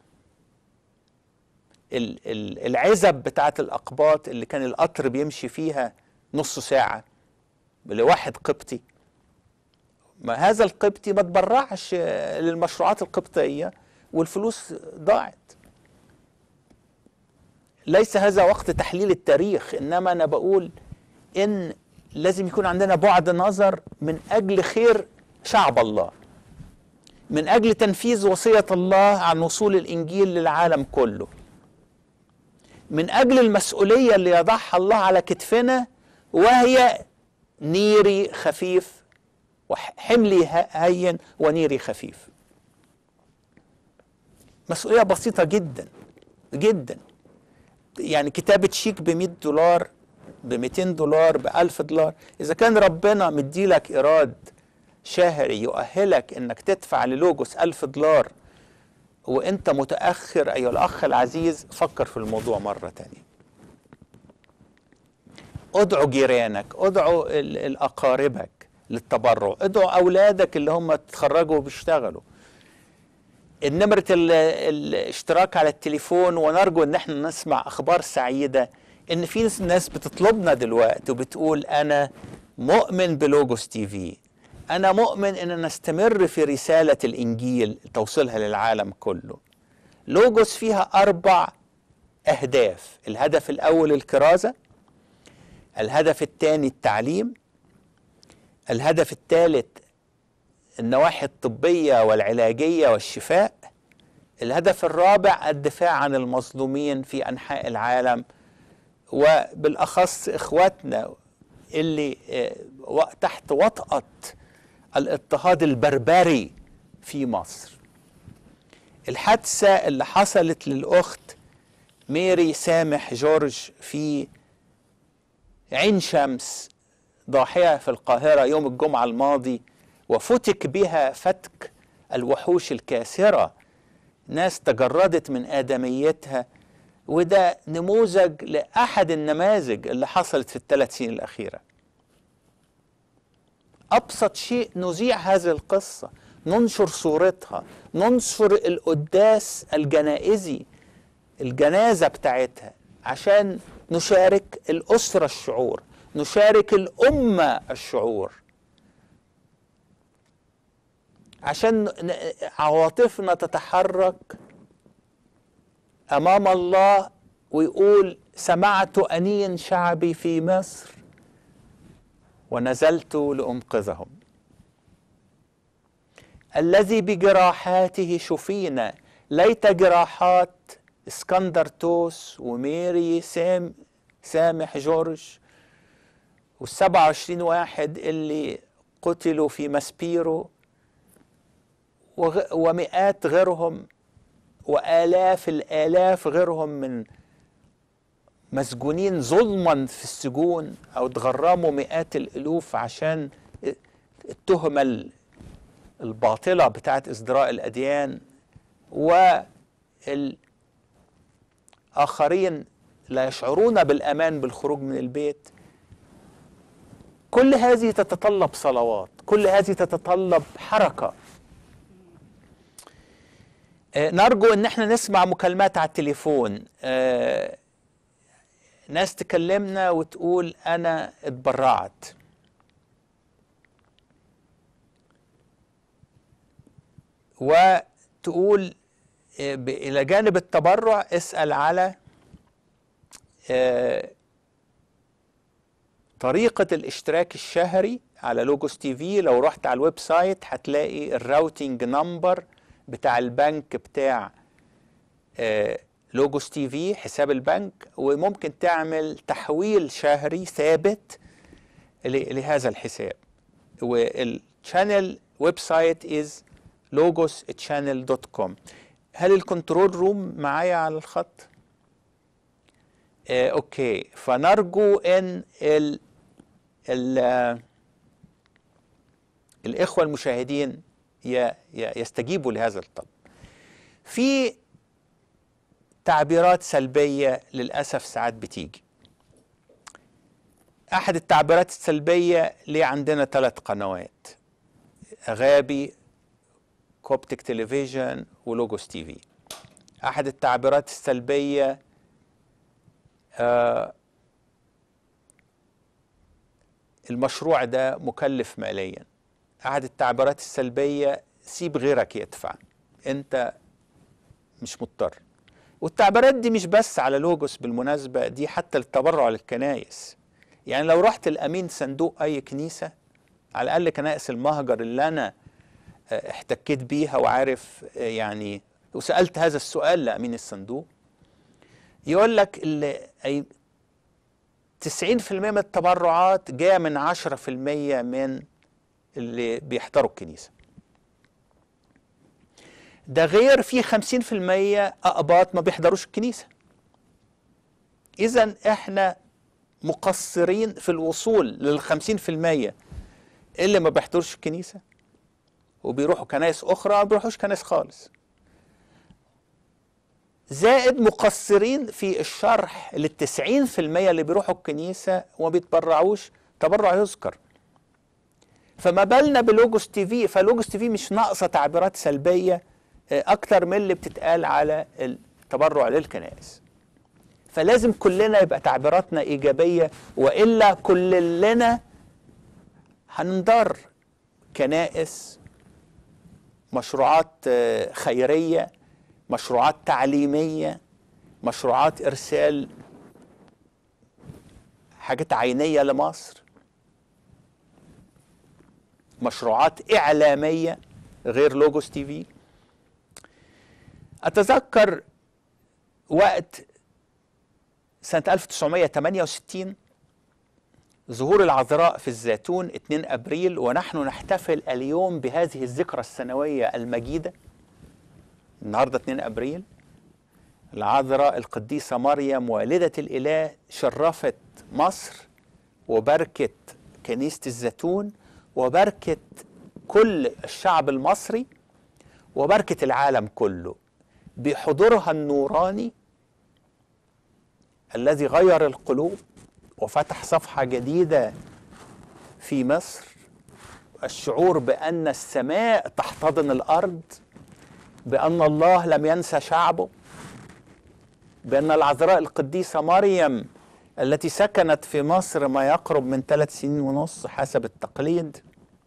العزب بتاعت الأقباط اللي كان القطر بيمشي فيها نص ساعة لواحد قبطي، ما هذا القبطي ما تبرعش للمشروعات القبطية والفلوس ضاعت. ليس هذا وقت تحليل التاريخ، إنما أنا بقول إن لازم يكون عندنا بعد نظر من أجل خير شعب الله، من أجل تنفيذ وصية الله عن وصول الإنجيل للعالم كله، من أجل المسؤولية اللي يضعها الله على كتفنا، وهي نيري خفيف وحملي هين ونيري خفيف. مسؤولية بسيطة جدا جدا، يعني كتابة شيك بمئة دولار، بمئتين دولار، بألف دولار. إذا كان ربنا مديلك إيراد شهري يؤهلك إنك تدفع للوجوس ألف دولار وإنت متأخر أيها الأخ العزيز، فكر في الموضوع مرة تانية. ادعو جيرانك، ادعو الأقاربك للتبرع، ادعو أولادك اللي هم تخرجوا وبيشتغلوا. النمرة الاشتراك على التليفون، ونرجو ان احنا نسمع اخبار سعيدة ان في ناس بتطلبنا دلوقتي وبتقول انا مؤمن بلوجوس تي في، انا مؤمن ان نستمر في رسالة الانجيل توصيلها للعالم كله. لوجوس فيها اربع اهداف: الهدف الاول الكرازة، الهدف الثاني التعليم، الهدف الثالث النواحي الطبية والعلاجية والشفاء، الهدف الرابع الدفاع عن المظلومين في أنحاء العالم، وبالأخص إخواتنا اللي تحت وطأة الاضطهاد البربري في مصر. الحادثة اللي حصلت للأخت ميري سامح جورج في عين شمس، ضاحية في القاهرة يوم الجمعة الماضي، وفتك بها فتك الوحوش الكاسرة، ناس تجردت من آدميتها، وده نموذج لأحد النماذج اللي حصلت في الثلاث سنين الأخيرة. أبسط شيء نذيع هذه القصة، ننشر صورتها، ننشر القداس الجنائزي، الجنازة بتاعتها، عشان نشارك الأسرة الشعور، نشارك الأمة الشعور، عشان عواطفنا تتحرك أمام الله ويقول سمعت أنين شعبي في مصر ونزلت لأنقذهم. الذي بجراحاته شفينا. ليت جراحات اسكندر توس وميري سام سامح جورج والسبعة وعشرين واحد اللي قتلوا في ماسبيرو ومئات غيرهم وآلاف الآلاف غيرهم من مسجونين ظلما في السجون أو تغرموا مئات الألوف عشان التهمة الباطلة بتاعت ازدراء الأديان، والآخرين لا يشعرون بالأمان بالخروج من البيت. كل هذه تتطلب صلوات، كل هذه تتطلب حركة. نرجو ان احنا نسمع مكالمات على التليفون، ناس تكلمنا وتقول انا اتبرعت، وتقول الى جانب التبرع اسأل على طريقة الاشتراك الشهري على لوجوس تي في. لو رحت على الويب سايت هتلاقي الراوتينج نمبر بتاع البنك بتاع لوجوس تي في، حساب البنك، وممكن تعمل تحويل شهري ثابت لهذا الحساب. والشانل ويب سايت از لوجوس تشانل دوت كوم. هل الكنترول روم معايا على الخط؟ آه، اوكي. فنرجو ان ال ال الاخوه المشاهدين يستجيبوا لهذا الطلب. في تعبيرات سلبيه للاسف ساعات بتيجي. أحد التعبيرات السلبية ليه عندنا ثلاث قنوات: أغابي، كوبتك تلفزيون، ولوجوس تي في. أحد التعبيرات السلبية آه المشروع ده مكلف ماليا. أحد التعبيرات السلبية سيب غيرك يدفع، أنت مش مضطر. والتعبيرات دي مش بس على لوجوس بالمناسبة، دي حتى للتبرع للكنائس. يعني لو رحت الأمين صندوق أي كنيسة، على الأقل كنائس المهجر اللي أنا احتكيت بيها وعارف يعني، وسألت هذا السؤال لأمين الصندوق، يقول لك اللي تسعين في المية من التبرعات جاية من عشرة في المية من اللي بيحضروا الكنيسة. ده غير في خمسين في المية أقباط ما بيحضروش الكنيسة. إذن إحنا مقصرين في الوصول للخمسين في المية اللي ما بيحضروش الكنيسة وبيروحوا كنائس أخرى، ما بيروحوش كنائس خالص. زائد مقصرين في الشرح للتسعين في المية اللي بيروحوا الكنيسة وما بيتبرعوش تبرع يذكر. فما بالنا بلوجوس تي في؟ فلوجوس تي في مش ناقصة تعبيرات سلبية أكتر من اللي بتتقال على التبرع للكنائس. فلازم كلنا يبقى تعبيراتنا إيجابية، وإلا كلنا هننضر. كنائس، مشروعات خيرية، مشروعات تعليمية، مشروعات إرسال حاجات عينية لمصر، مشروعات إعلامية غير لوجوس تي في. أتذكر وقت سنة ألف وتسعمائة وثمانية وستين ظهور العذراء في الزيتون اثنين أبريل، ونحن نحتفل اليوم بهذه الذكرى السنوية المجيدة. النهاردة اثنين أبريل، العذراء القديسة مريم والدة الإله شرفت مصر وبركت كنيسة الزيتون وبركت كل الشعب المصري وبركت العالم كله بحضورها النوراني الذي غير القلوب وفتح صفحة جديدة في مصر. الشعور بأن السماء تحتضن الأرض، بأن الله لم ينسى شعبه، بأن العذراء القديسة مريم التي سكنت في مصر ما يقرب من ثلاث سنين ونص حسب التقليد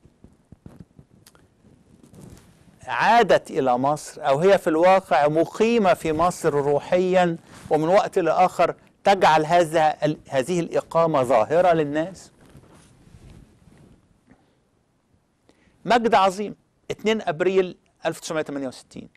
عادت إلى مصر، أو هي في الواقع مقيمة في مصر روحيا، ومن وقت لآخر تجعل هذا هذه الإقامة ظاهرة للناس. مجد عظيم. اثنين أبريل ألف وتسعمائة وثمانية وستين.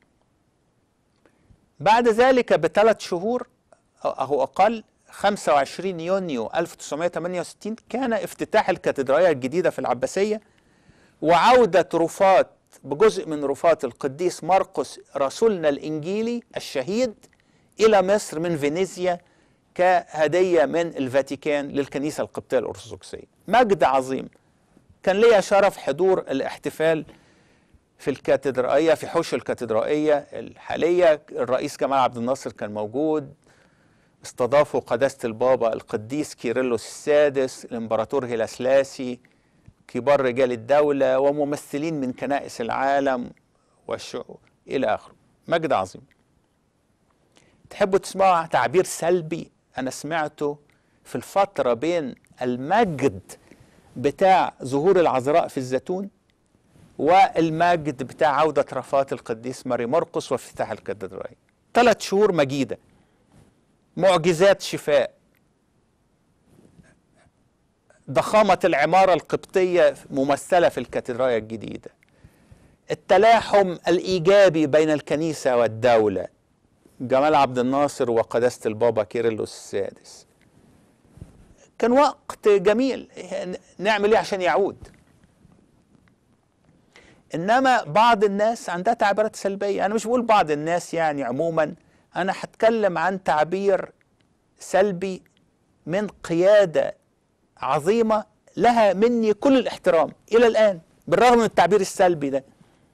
بعد ذلك بثلاث شهور أو أقل، خمسة وعشرين يونيو ألف وتسعمائة وثمانية وستين، كان افتتاح الكاتدرائية الجديدة في العباسية وعودة رفات بجزء من رفات القديس مرقس رسولنا الإنجيلي الشهيد إلى مصر من فينيسيا كهدية من الفاتيكان للكنيسة القبطية الأرثوذكسية. مجد عظيم. كان لي شرف حضور الاحتفال في الكاتدرائية، في حوش الكاتدرائية الحالية. الرئيس جمال عبد الناصر كان موجود، استضافوا قداسة البابا القديس كيرلس السادس، الإمبراطور هيلاسلاسي، كبار رجال الدولة وممثلين من كنائس العالم والشعوب إلى آخره. مجد عظيم. تحبوا تسمعوا تعبير سلبي أنا سمعته في الفترة بين المجد بتاع ظهور العذراء في الزيتون والمجد بتاع عودة رفات القديس ماري مرقس وافتتاح الكاتدرائية؟ ثلاث شهور مجيدة، معجزات شفاء، ضخامة العمارة القبطية ممثلة في الكاتدرائية الجديدة، التلاحم الإيجابي بين الكنيسة والدولة، جمال عبد الناصر وقداسة البابا كيرلس السادس. كان وقت جميل. نعمل ايه عشان يعود؟ انما بعض الناس عندها تعبيرات سلبية. انا مش بقول بعض الناس، يعني عموما انا هتكلم عن تعبير سلبي من قيادة عظيمة لها مني كل الاحترام إلى الآن بالرغم من التعبير السلبي ده.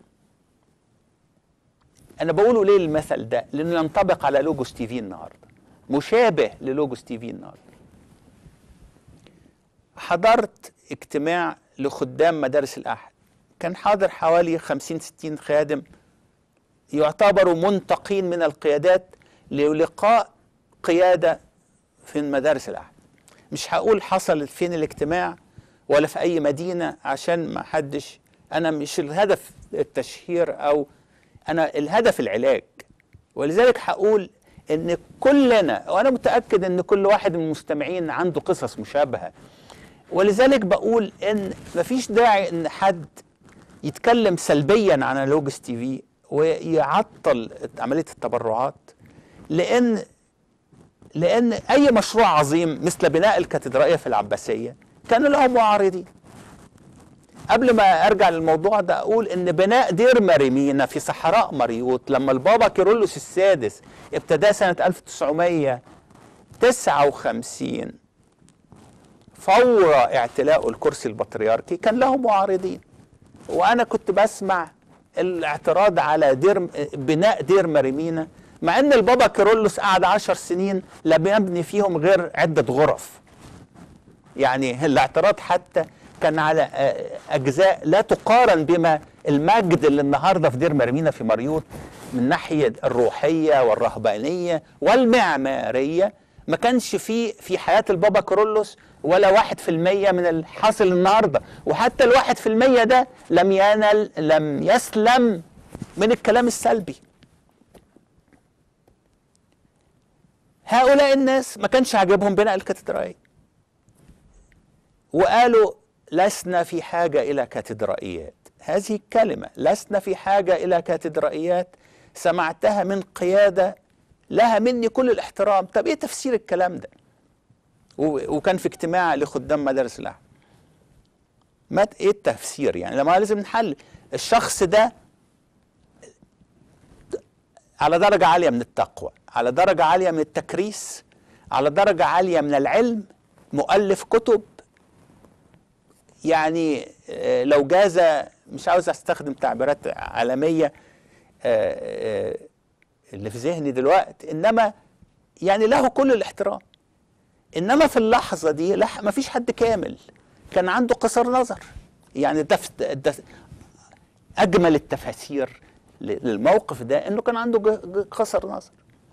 أنا بقوله ليه المثل ده؟ لأنه ينطبق على لوجوس تي في النهاردة، مشابه للوجوس تي في النهاردة. حضرت اجتماع لخدام مدارس الأحد، كان حاضر حوالي خمسين ستين خادم يعتبروا منتقين من القيادات للقاء قيادة في مدارس الأحد. مش هقول حصل فين الاجتماع ولا في أي مدينة عشان ما حدش، أنا مش الهدف التشهير أو أنا الهدف العلاج. ولذلك هقول إن كلنا، وأنا متأكد إن كل واحد من المستمعين عنده قصص مشابهة، ولذلك بقول إن مفيش داعي إن حد يتكلم سلبيا عن لوجوس تي في ويعطل عملية التبرعات، لأن لأن أي مشروع عظيم مثل بناء الكاتدرائية في العباسية كان له معارضين. قبل ما أرجع للموضوع ده أقول إن بناء دير مريمينا في صحراء مريوط لما البابا كيرلس السادس ابتدى سنة ألف وتسعمائة وتسعة وخمسين فور اعتلاء الكرسي البطريركي كان له معارضين، وأنا كنت بسمع الاعتراض على دير بناء دير مريمينا، مع ان البابا كيرلس قعد عشر سنين لم يبني فيهم غير عدة غرف. يعني الاعتراض حتى كان على اجزاء لا تقارن بما المجد اللي النهارده في دير مريمينا في مريوط من ناحية الروحية والرهبانية والمعمارية. ما كانش فيه في حياة البابا كيرلس ولا واحد في المية من الحاصل النهارده، وحتى الواحد في المية ده لم ينل لم يسلم من الكلام السلبي. هؤلاء الناس ما كانش عاجبهم بناء الكاتدرائية، وقالوا لسنا في حاجة إلى كاتدرائيات. هذه الكلمة لسنا في حاجة إلى كاتدرائيات سمعتها من قيادة لها مني كل الاحترام. طب إيه تفسير الكلام ده؟ وكان في اجتماع لخدام مدارس الأحد. ما إيه التفسير؟ يعني لما لازم نحل الشخص ده على درجة عالية من التقوى، على درجة عالية من التكريس، على درجة عالية من العلم، مؤلف كتب. يعني لو جاز، مش عاوز استخدم تعبيرات عالمية اللي في ذهني دلوقتي، انما يعني له كل الاحترام. انما في اللحظة دي لا، ما فيش حد كامل، كان عنده قصر نظر. يعني ده, ده اجمل التفاسير للموقف ده انه كان عنده قصر نظر.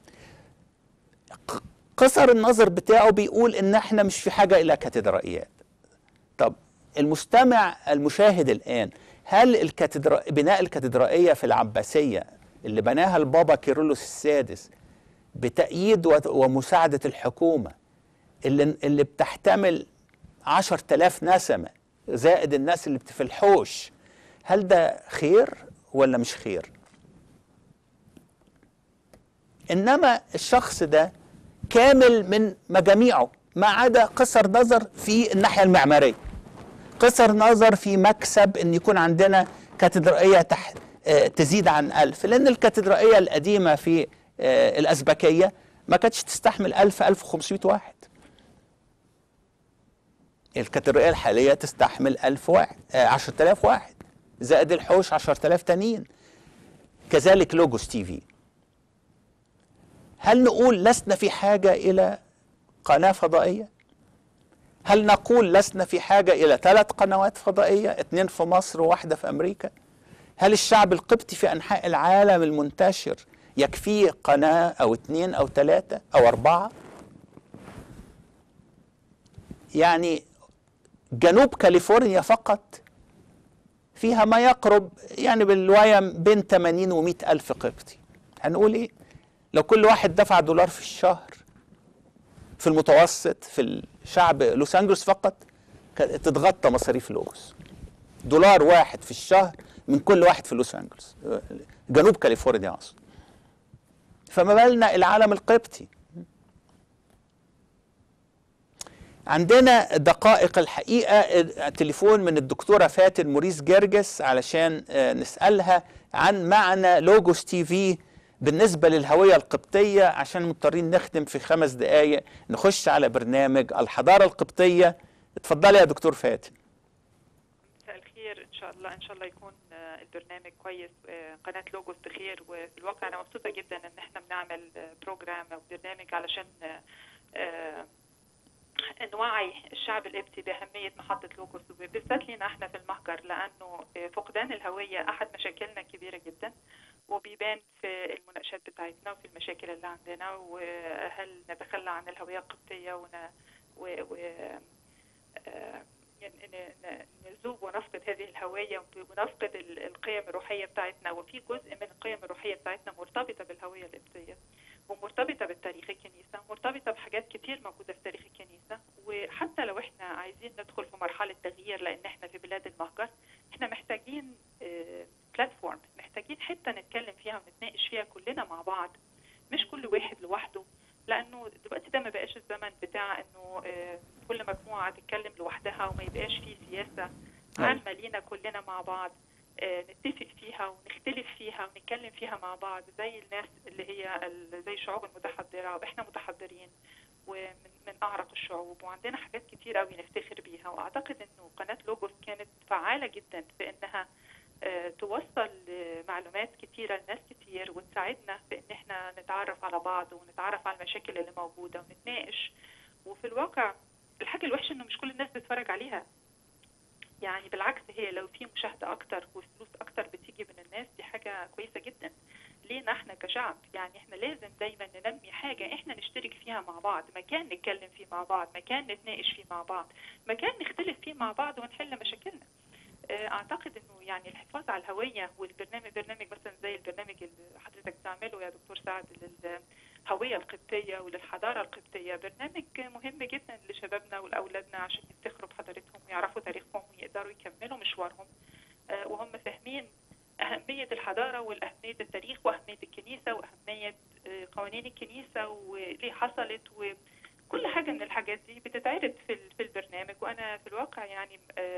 قصر النظر بتاعه بيقول ان احنا مش في حاجة الى كاتدرائيات. طب المستمع المشاهد الان، هل الكاتدرا... بناء الكاتدرائية في العباسية اللي بناها البابا كيرلس السادس بتأييد ومساعدة الحكومة اللي, اللي بتحتمل عشر تلاف نسمة زائد الناس اللي في الحوش، هل ده خير ولا مش خير؟ إنما الشخص ده كامل من مجاميعه ما عدا قصر نظر في الناحية المعمارية، قصر نظر في مكسب إن يكون عندنا كاتدرائية تحت تزيد عن ألف، لأن الكاتدرائية القديمة في الأزبكية ما كانتش تستحمل ألف ألف وخمسمائة واحد. الكاتدرائية الحالية تستحمل ألف واحد، عشرة آلاف واحد زائد الحوش عشرة آلاف تانيين. كذلك لوجوس تي في. هل نقول لسنا في حاجة إلى قناة فضائية؟ هل نقول لسنا في حاجة إلى ثلاث قنوات فضائية، اثنين في مصر وواحدة في أمريكا؟ هل الشعب القبطي في أنحاء العالم المنتشر يكفيه قناة أو اثنين أو ثلاثة أو أربعة؟ يعني جنوب كاليفورنيا فقط فيها ما يقرب يعني بالرواية بين ثمانين ومئة ألف قبطي. هنقول إيه؟ لو كل واحد دفع دولار في الشهر في المتوسط في الشعب لوس أنجلوس فقط تتغطى مصاريف لوجوس. دولار واحد في الشهر من كل واحد في لوس أنجلوس، جنوب كاليفورنيا أصلا. فما بالنا العالم القبطي. عندنا دقائق الحقيقة تليفون من الدكتورة فاتن موريس جرجس علشان نسألها عن معنى لوجوس تي في بالنسبة للهوية القبطية، عشان مضطرين نختم في خمس دقايق نخش على برنامج الحضارة القبطية. اتفضلي يا دكتور فاتن. مساء الخير. ان شاء الله ان شاء الله يكون البرنامج كويس. قناة لوجوس بخير، وفي الواقع انا مبسوطة جدا ان احنا بنعمل بروجرام او برنامج علشان نوعي الشعب القبطي بأهمية محطة لوجوس، وبالذات لينا احنا في المهجر، لأنه فقدان الهوية أحد مشاكلنا كبيرة جدا، وبيبان في المناقشات بتاعتنا وفي المشاكل اللي عندنا. وهل نتخلى عن الهوية القبطية ون... و... و... نذوب ونفقد هذه الهوية ونفقد القيم الروحية بتاعتنا؟ وفي جزء من القيم الروحية بتاعتنا مرتبطة بالهوية القبطية ومرتبطة بالتاريخ الكنيسة، مرتبطة بحاجات كتير موجودة في تاريخ الكنيسة. وحتى لو احنا عايزين ندخل في مرحلة تغيير، لأن احنا في بلاد المهجر، احنا محتاجين بلاتفورم، محتاجين حتى نتكلم فيها ونتناقش فيها كلنا مع بعض، مش كل واحد لوحده. لأنه دلوقتي ده ما بقاش الزمن بتاع انه كل مجموعة تتكلم لوحدها وما يبقاش فيه سياسة عامة لينا كلنا مع بعض نتفق فيها ونختلف فيها ونتكلم فيها مع بعض، زي الناس اللي هي زي الشعوب المتحضرة، واحنا متحضرين ومن من أعرق الشعوب، وعندنا حاجات كتير قوي نفتخر بيها. وأعتقد إنه قناة لوجوس كانت فعالة جدا في إنها توصل معلومات كتيرة لناس كتير، وتساعدنا في إن احنا نتعرف على بعض ونتعرف على المشاكل اللي موجودة ونتناقش. وفي الواقع الحاجة الوحشة إنه مش كل الناس بتتفرج عليها، يعني بالعكس، هي لو في مشاهدة أكتر وفلوس أكتر بتيجي من الناس، دي حاجة كويسة جدا لينا احنا كشعب. يعني احنا لازم دايما ننمي حاجة احنا نشترك فيها مع بعض، مكان نتكلم فيه مع بعض، مكان نتناقش فيه مع بعض، مكان نختلف فيه مع بعض ونحل مشاكلنا. اعتقد انه يعني الحفاظ على الهوية، والبرنامج برنامج مثلا زي البرنامج اللي حضرتك بتعمله يا دكتور سعد للهوية القبطية وللحضارة القبطية، برنامج مهم جدا لشبابنا ولأولادنا عشان يفتخروا بحضارتهم ويعرفوا تاريخهم ويقدروا يكملوا مشوارهم وهم فاهمين أهمية الحضارة والأهمية التاريخ وأهمية الكنيسة وأهمية قوانين الكنيسة وليه حصلت، وكل حاجة من الحاجات دي بتتعرض في في البرنامج. وأنا في الواقع يعني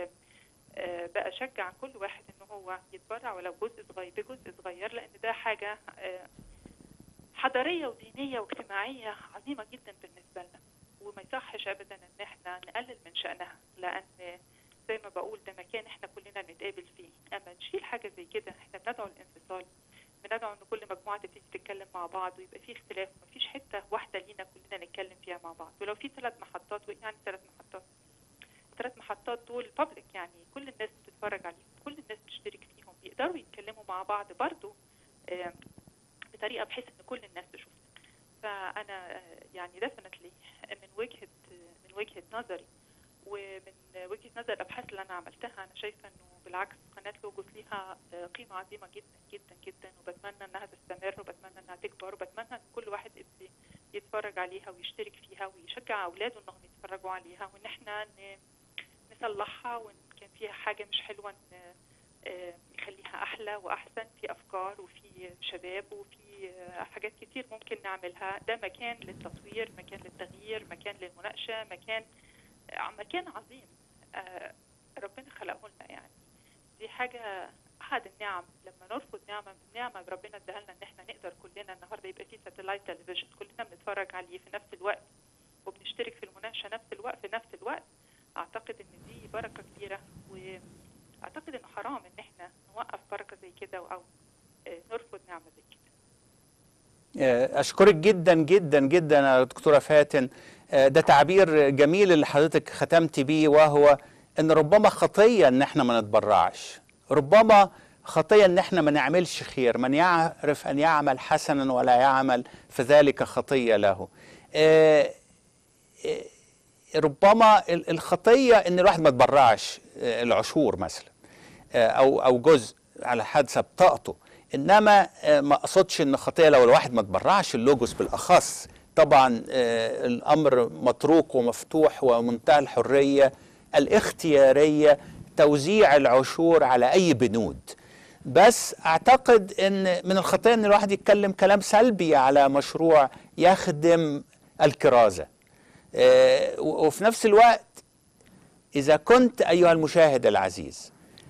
بأشجع كل واحد إنه هو يتبرع ولو جزء صغير بجزء صغير، لأن ده حاجة حضارية ودينية واجتماعية عظيمة جدا بالنسبة لنا، وما يصحش أبدا إن احنا نقلل من شأنها، لأن زي ما بقول ده مكان احنا كلنا نتقابل فيه. اما نشيل حاجه زي كده احنا بندعو الانفصال، بندعو ان كل مجموعه تبتدي تتكلم مع بعض ويبقى فيه اختلاف، مفيش حته واحده لينا كلنا نتكلم فيها مع بعض. ولو في ثلاث محطات، يعني ثلاث محطات ثلاث محطات دول بابليك، يعني كل الناس بتتفرج عليهم، كل الناس بتشترك فيهم، بيقدروا يتكلموا مع بعض برضو بطريقه بحيث ان كل الناس تشوف. فانا يعني ديفنتلي من وجهه من وجهه نظري ومن وجهة نظر الأبحاث اللي أنا عملتها، أنا شايفة أنه بالعكس قناة لوجوس ليها قيمة عظيمة جدا جدا جدا، وبتمنى أنها تستمر، وبتمنى أنها تكبر، وبتمنى أن كل واحد يتفرج عليها ويشترك فيها ويشجع أولاده أنهم يتفرجوا عليها، وأن احنا نصلحها، وإن كان فيها حاجة مش حلوة نخليها أحلى وأحسن، في أفكار وفي شباب وفي حاجات كتير ممكن نعملها. ده مكان للتطوير، مكان للتغيير، مكان للمناقشة، مكان مكان عظيم ربنا خلقه لنا. يعني دي حاجة أحد النعم، لما نرفض نعمة من نعمة ربنا اداها لنا، إن احنا نقدر كلنا النهاردة يبقى في ساتلايت تلفزيون كلنا بنتفرج عليه في نفس الوقت وبنشترك في المناقشة نفس الوقت في نفس الوقت. أعتقد إن دي بركة كبيرة، وأعتقد إنه حرام إن احنا نوقف بركة زي كده أو نرفض نعمة زي كده. أشكرك جدا جدا جدا يا دكتورة فاتن. ده تعبير جميل اللي حضرتك ختمت بيه، وهو ان ربما خطية ان احنا ما نتبرعش، ربما خطية ان احنا ما نعملش خير، من يعرف ان يعمل حسنا ولا يعمل فذلك خطية له. ربما الخطية ان الواحد ما يتبرعش العشور مثلا او او جزء على حسب طاقته، انما ما اقصدش ان خطية لو الواحد ما تبرعش اللوجوس بالاخص. طبعا الأمر مطروق ومفتوح ومنتهى الحرية الاختيارية توزيع العشور على أي بنود. بس أعتقد أن من الخطية أن الواحد يتكلم كلام سلبي على مشروع يخدم الكرازة. وفي نفس الوقت إذا كنت أيها المشاهد العزيز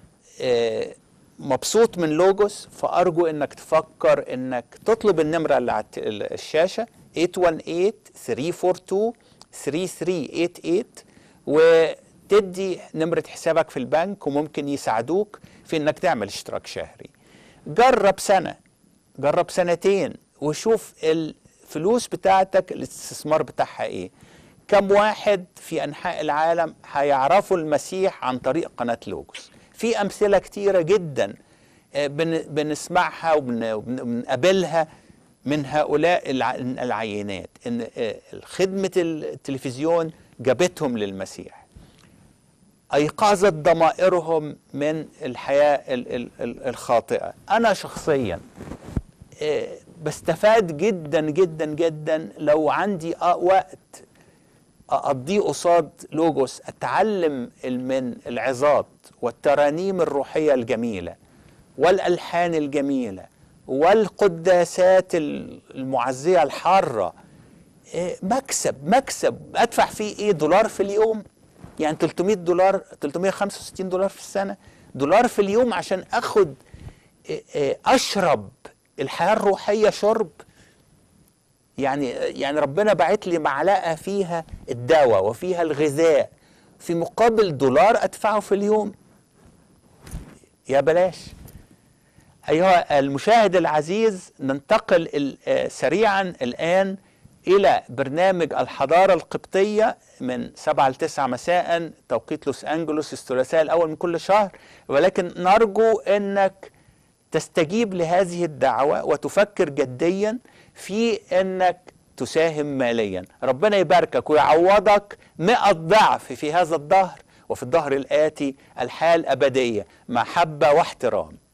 مبسوط من لوجوس، فأرجو أنك تفكر أنك تطلب النمرة اللي على الشاشة ثمانية واحد ثمانية ثلاثة أربعة اثنين ثلاثة ثلاثة ثمانية ثمانية وتدي نمرة حسابك في البنك، وممكن يساعدوك في انك تعمل اشتراك شهري. جرب سنة، جرب سنتين، وشوف الفلوس بتاعتك الاستثمار بتاعها ايه. كم واحد في أنحاء العالم هيعرفوا المسيح عن طريق قناة لوجوس؟ في أمثلة كتيرة جدا بنسمعها وبنقابلها من هؤلاء العينات، إن خدمة التلفزيون جابتهم للمسيح، أيقظت ضمائرهم من الحياة الخاطئة. أنا شخصيا بستفاد جدا جدا جدا لو عندي وقت أقضيه قصاد لوجوس، أتعلم من العظات والترانيم الروحية الجميلة والألحان الجميلة والقداسات المعزية الحارة. مكسب مكسب أدفع فيه إيه؟ دولار في اليوم، يعني ثلاثمائة دولار، ثلاثمائة وخمسة وستين دولار في السنة، دولار في اليوم عشان أخد أشرب الحياة الروحية شرب. يعني يعني ربنا باعت لي معلقة فيها الدواء وفيها الغذاء في مقابل دولار أدفعه في اليوم. يا بلاش. أيها المشاهد العزيز، ننتقل سريعا الآن إلى برنامج الحضارة القبطية من سبعة لتسعة مساء توقيت لوس أنجلوس، الثلاثاء الأول من كل شهر، ولكن نرجو أنك تستجيب لهذه الدعوة وتفكر جديا في أنك تساهم ماليا. ربنا يباركك ويعوضك مئة ضعف في هذا الدهر وفي الدهر الآتي، الحال أبدية، محبة واحترام.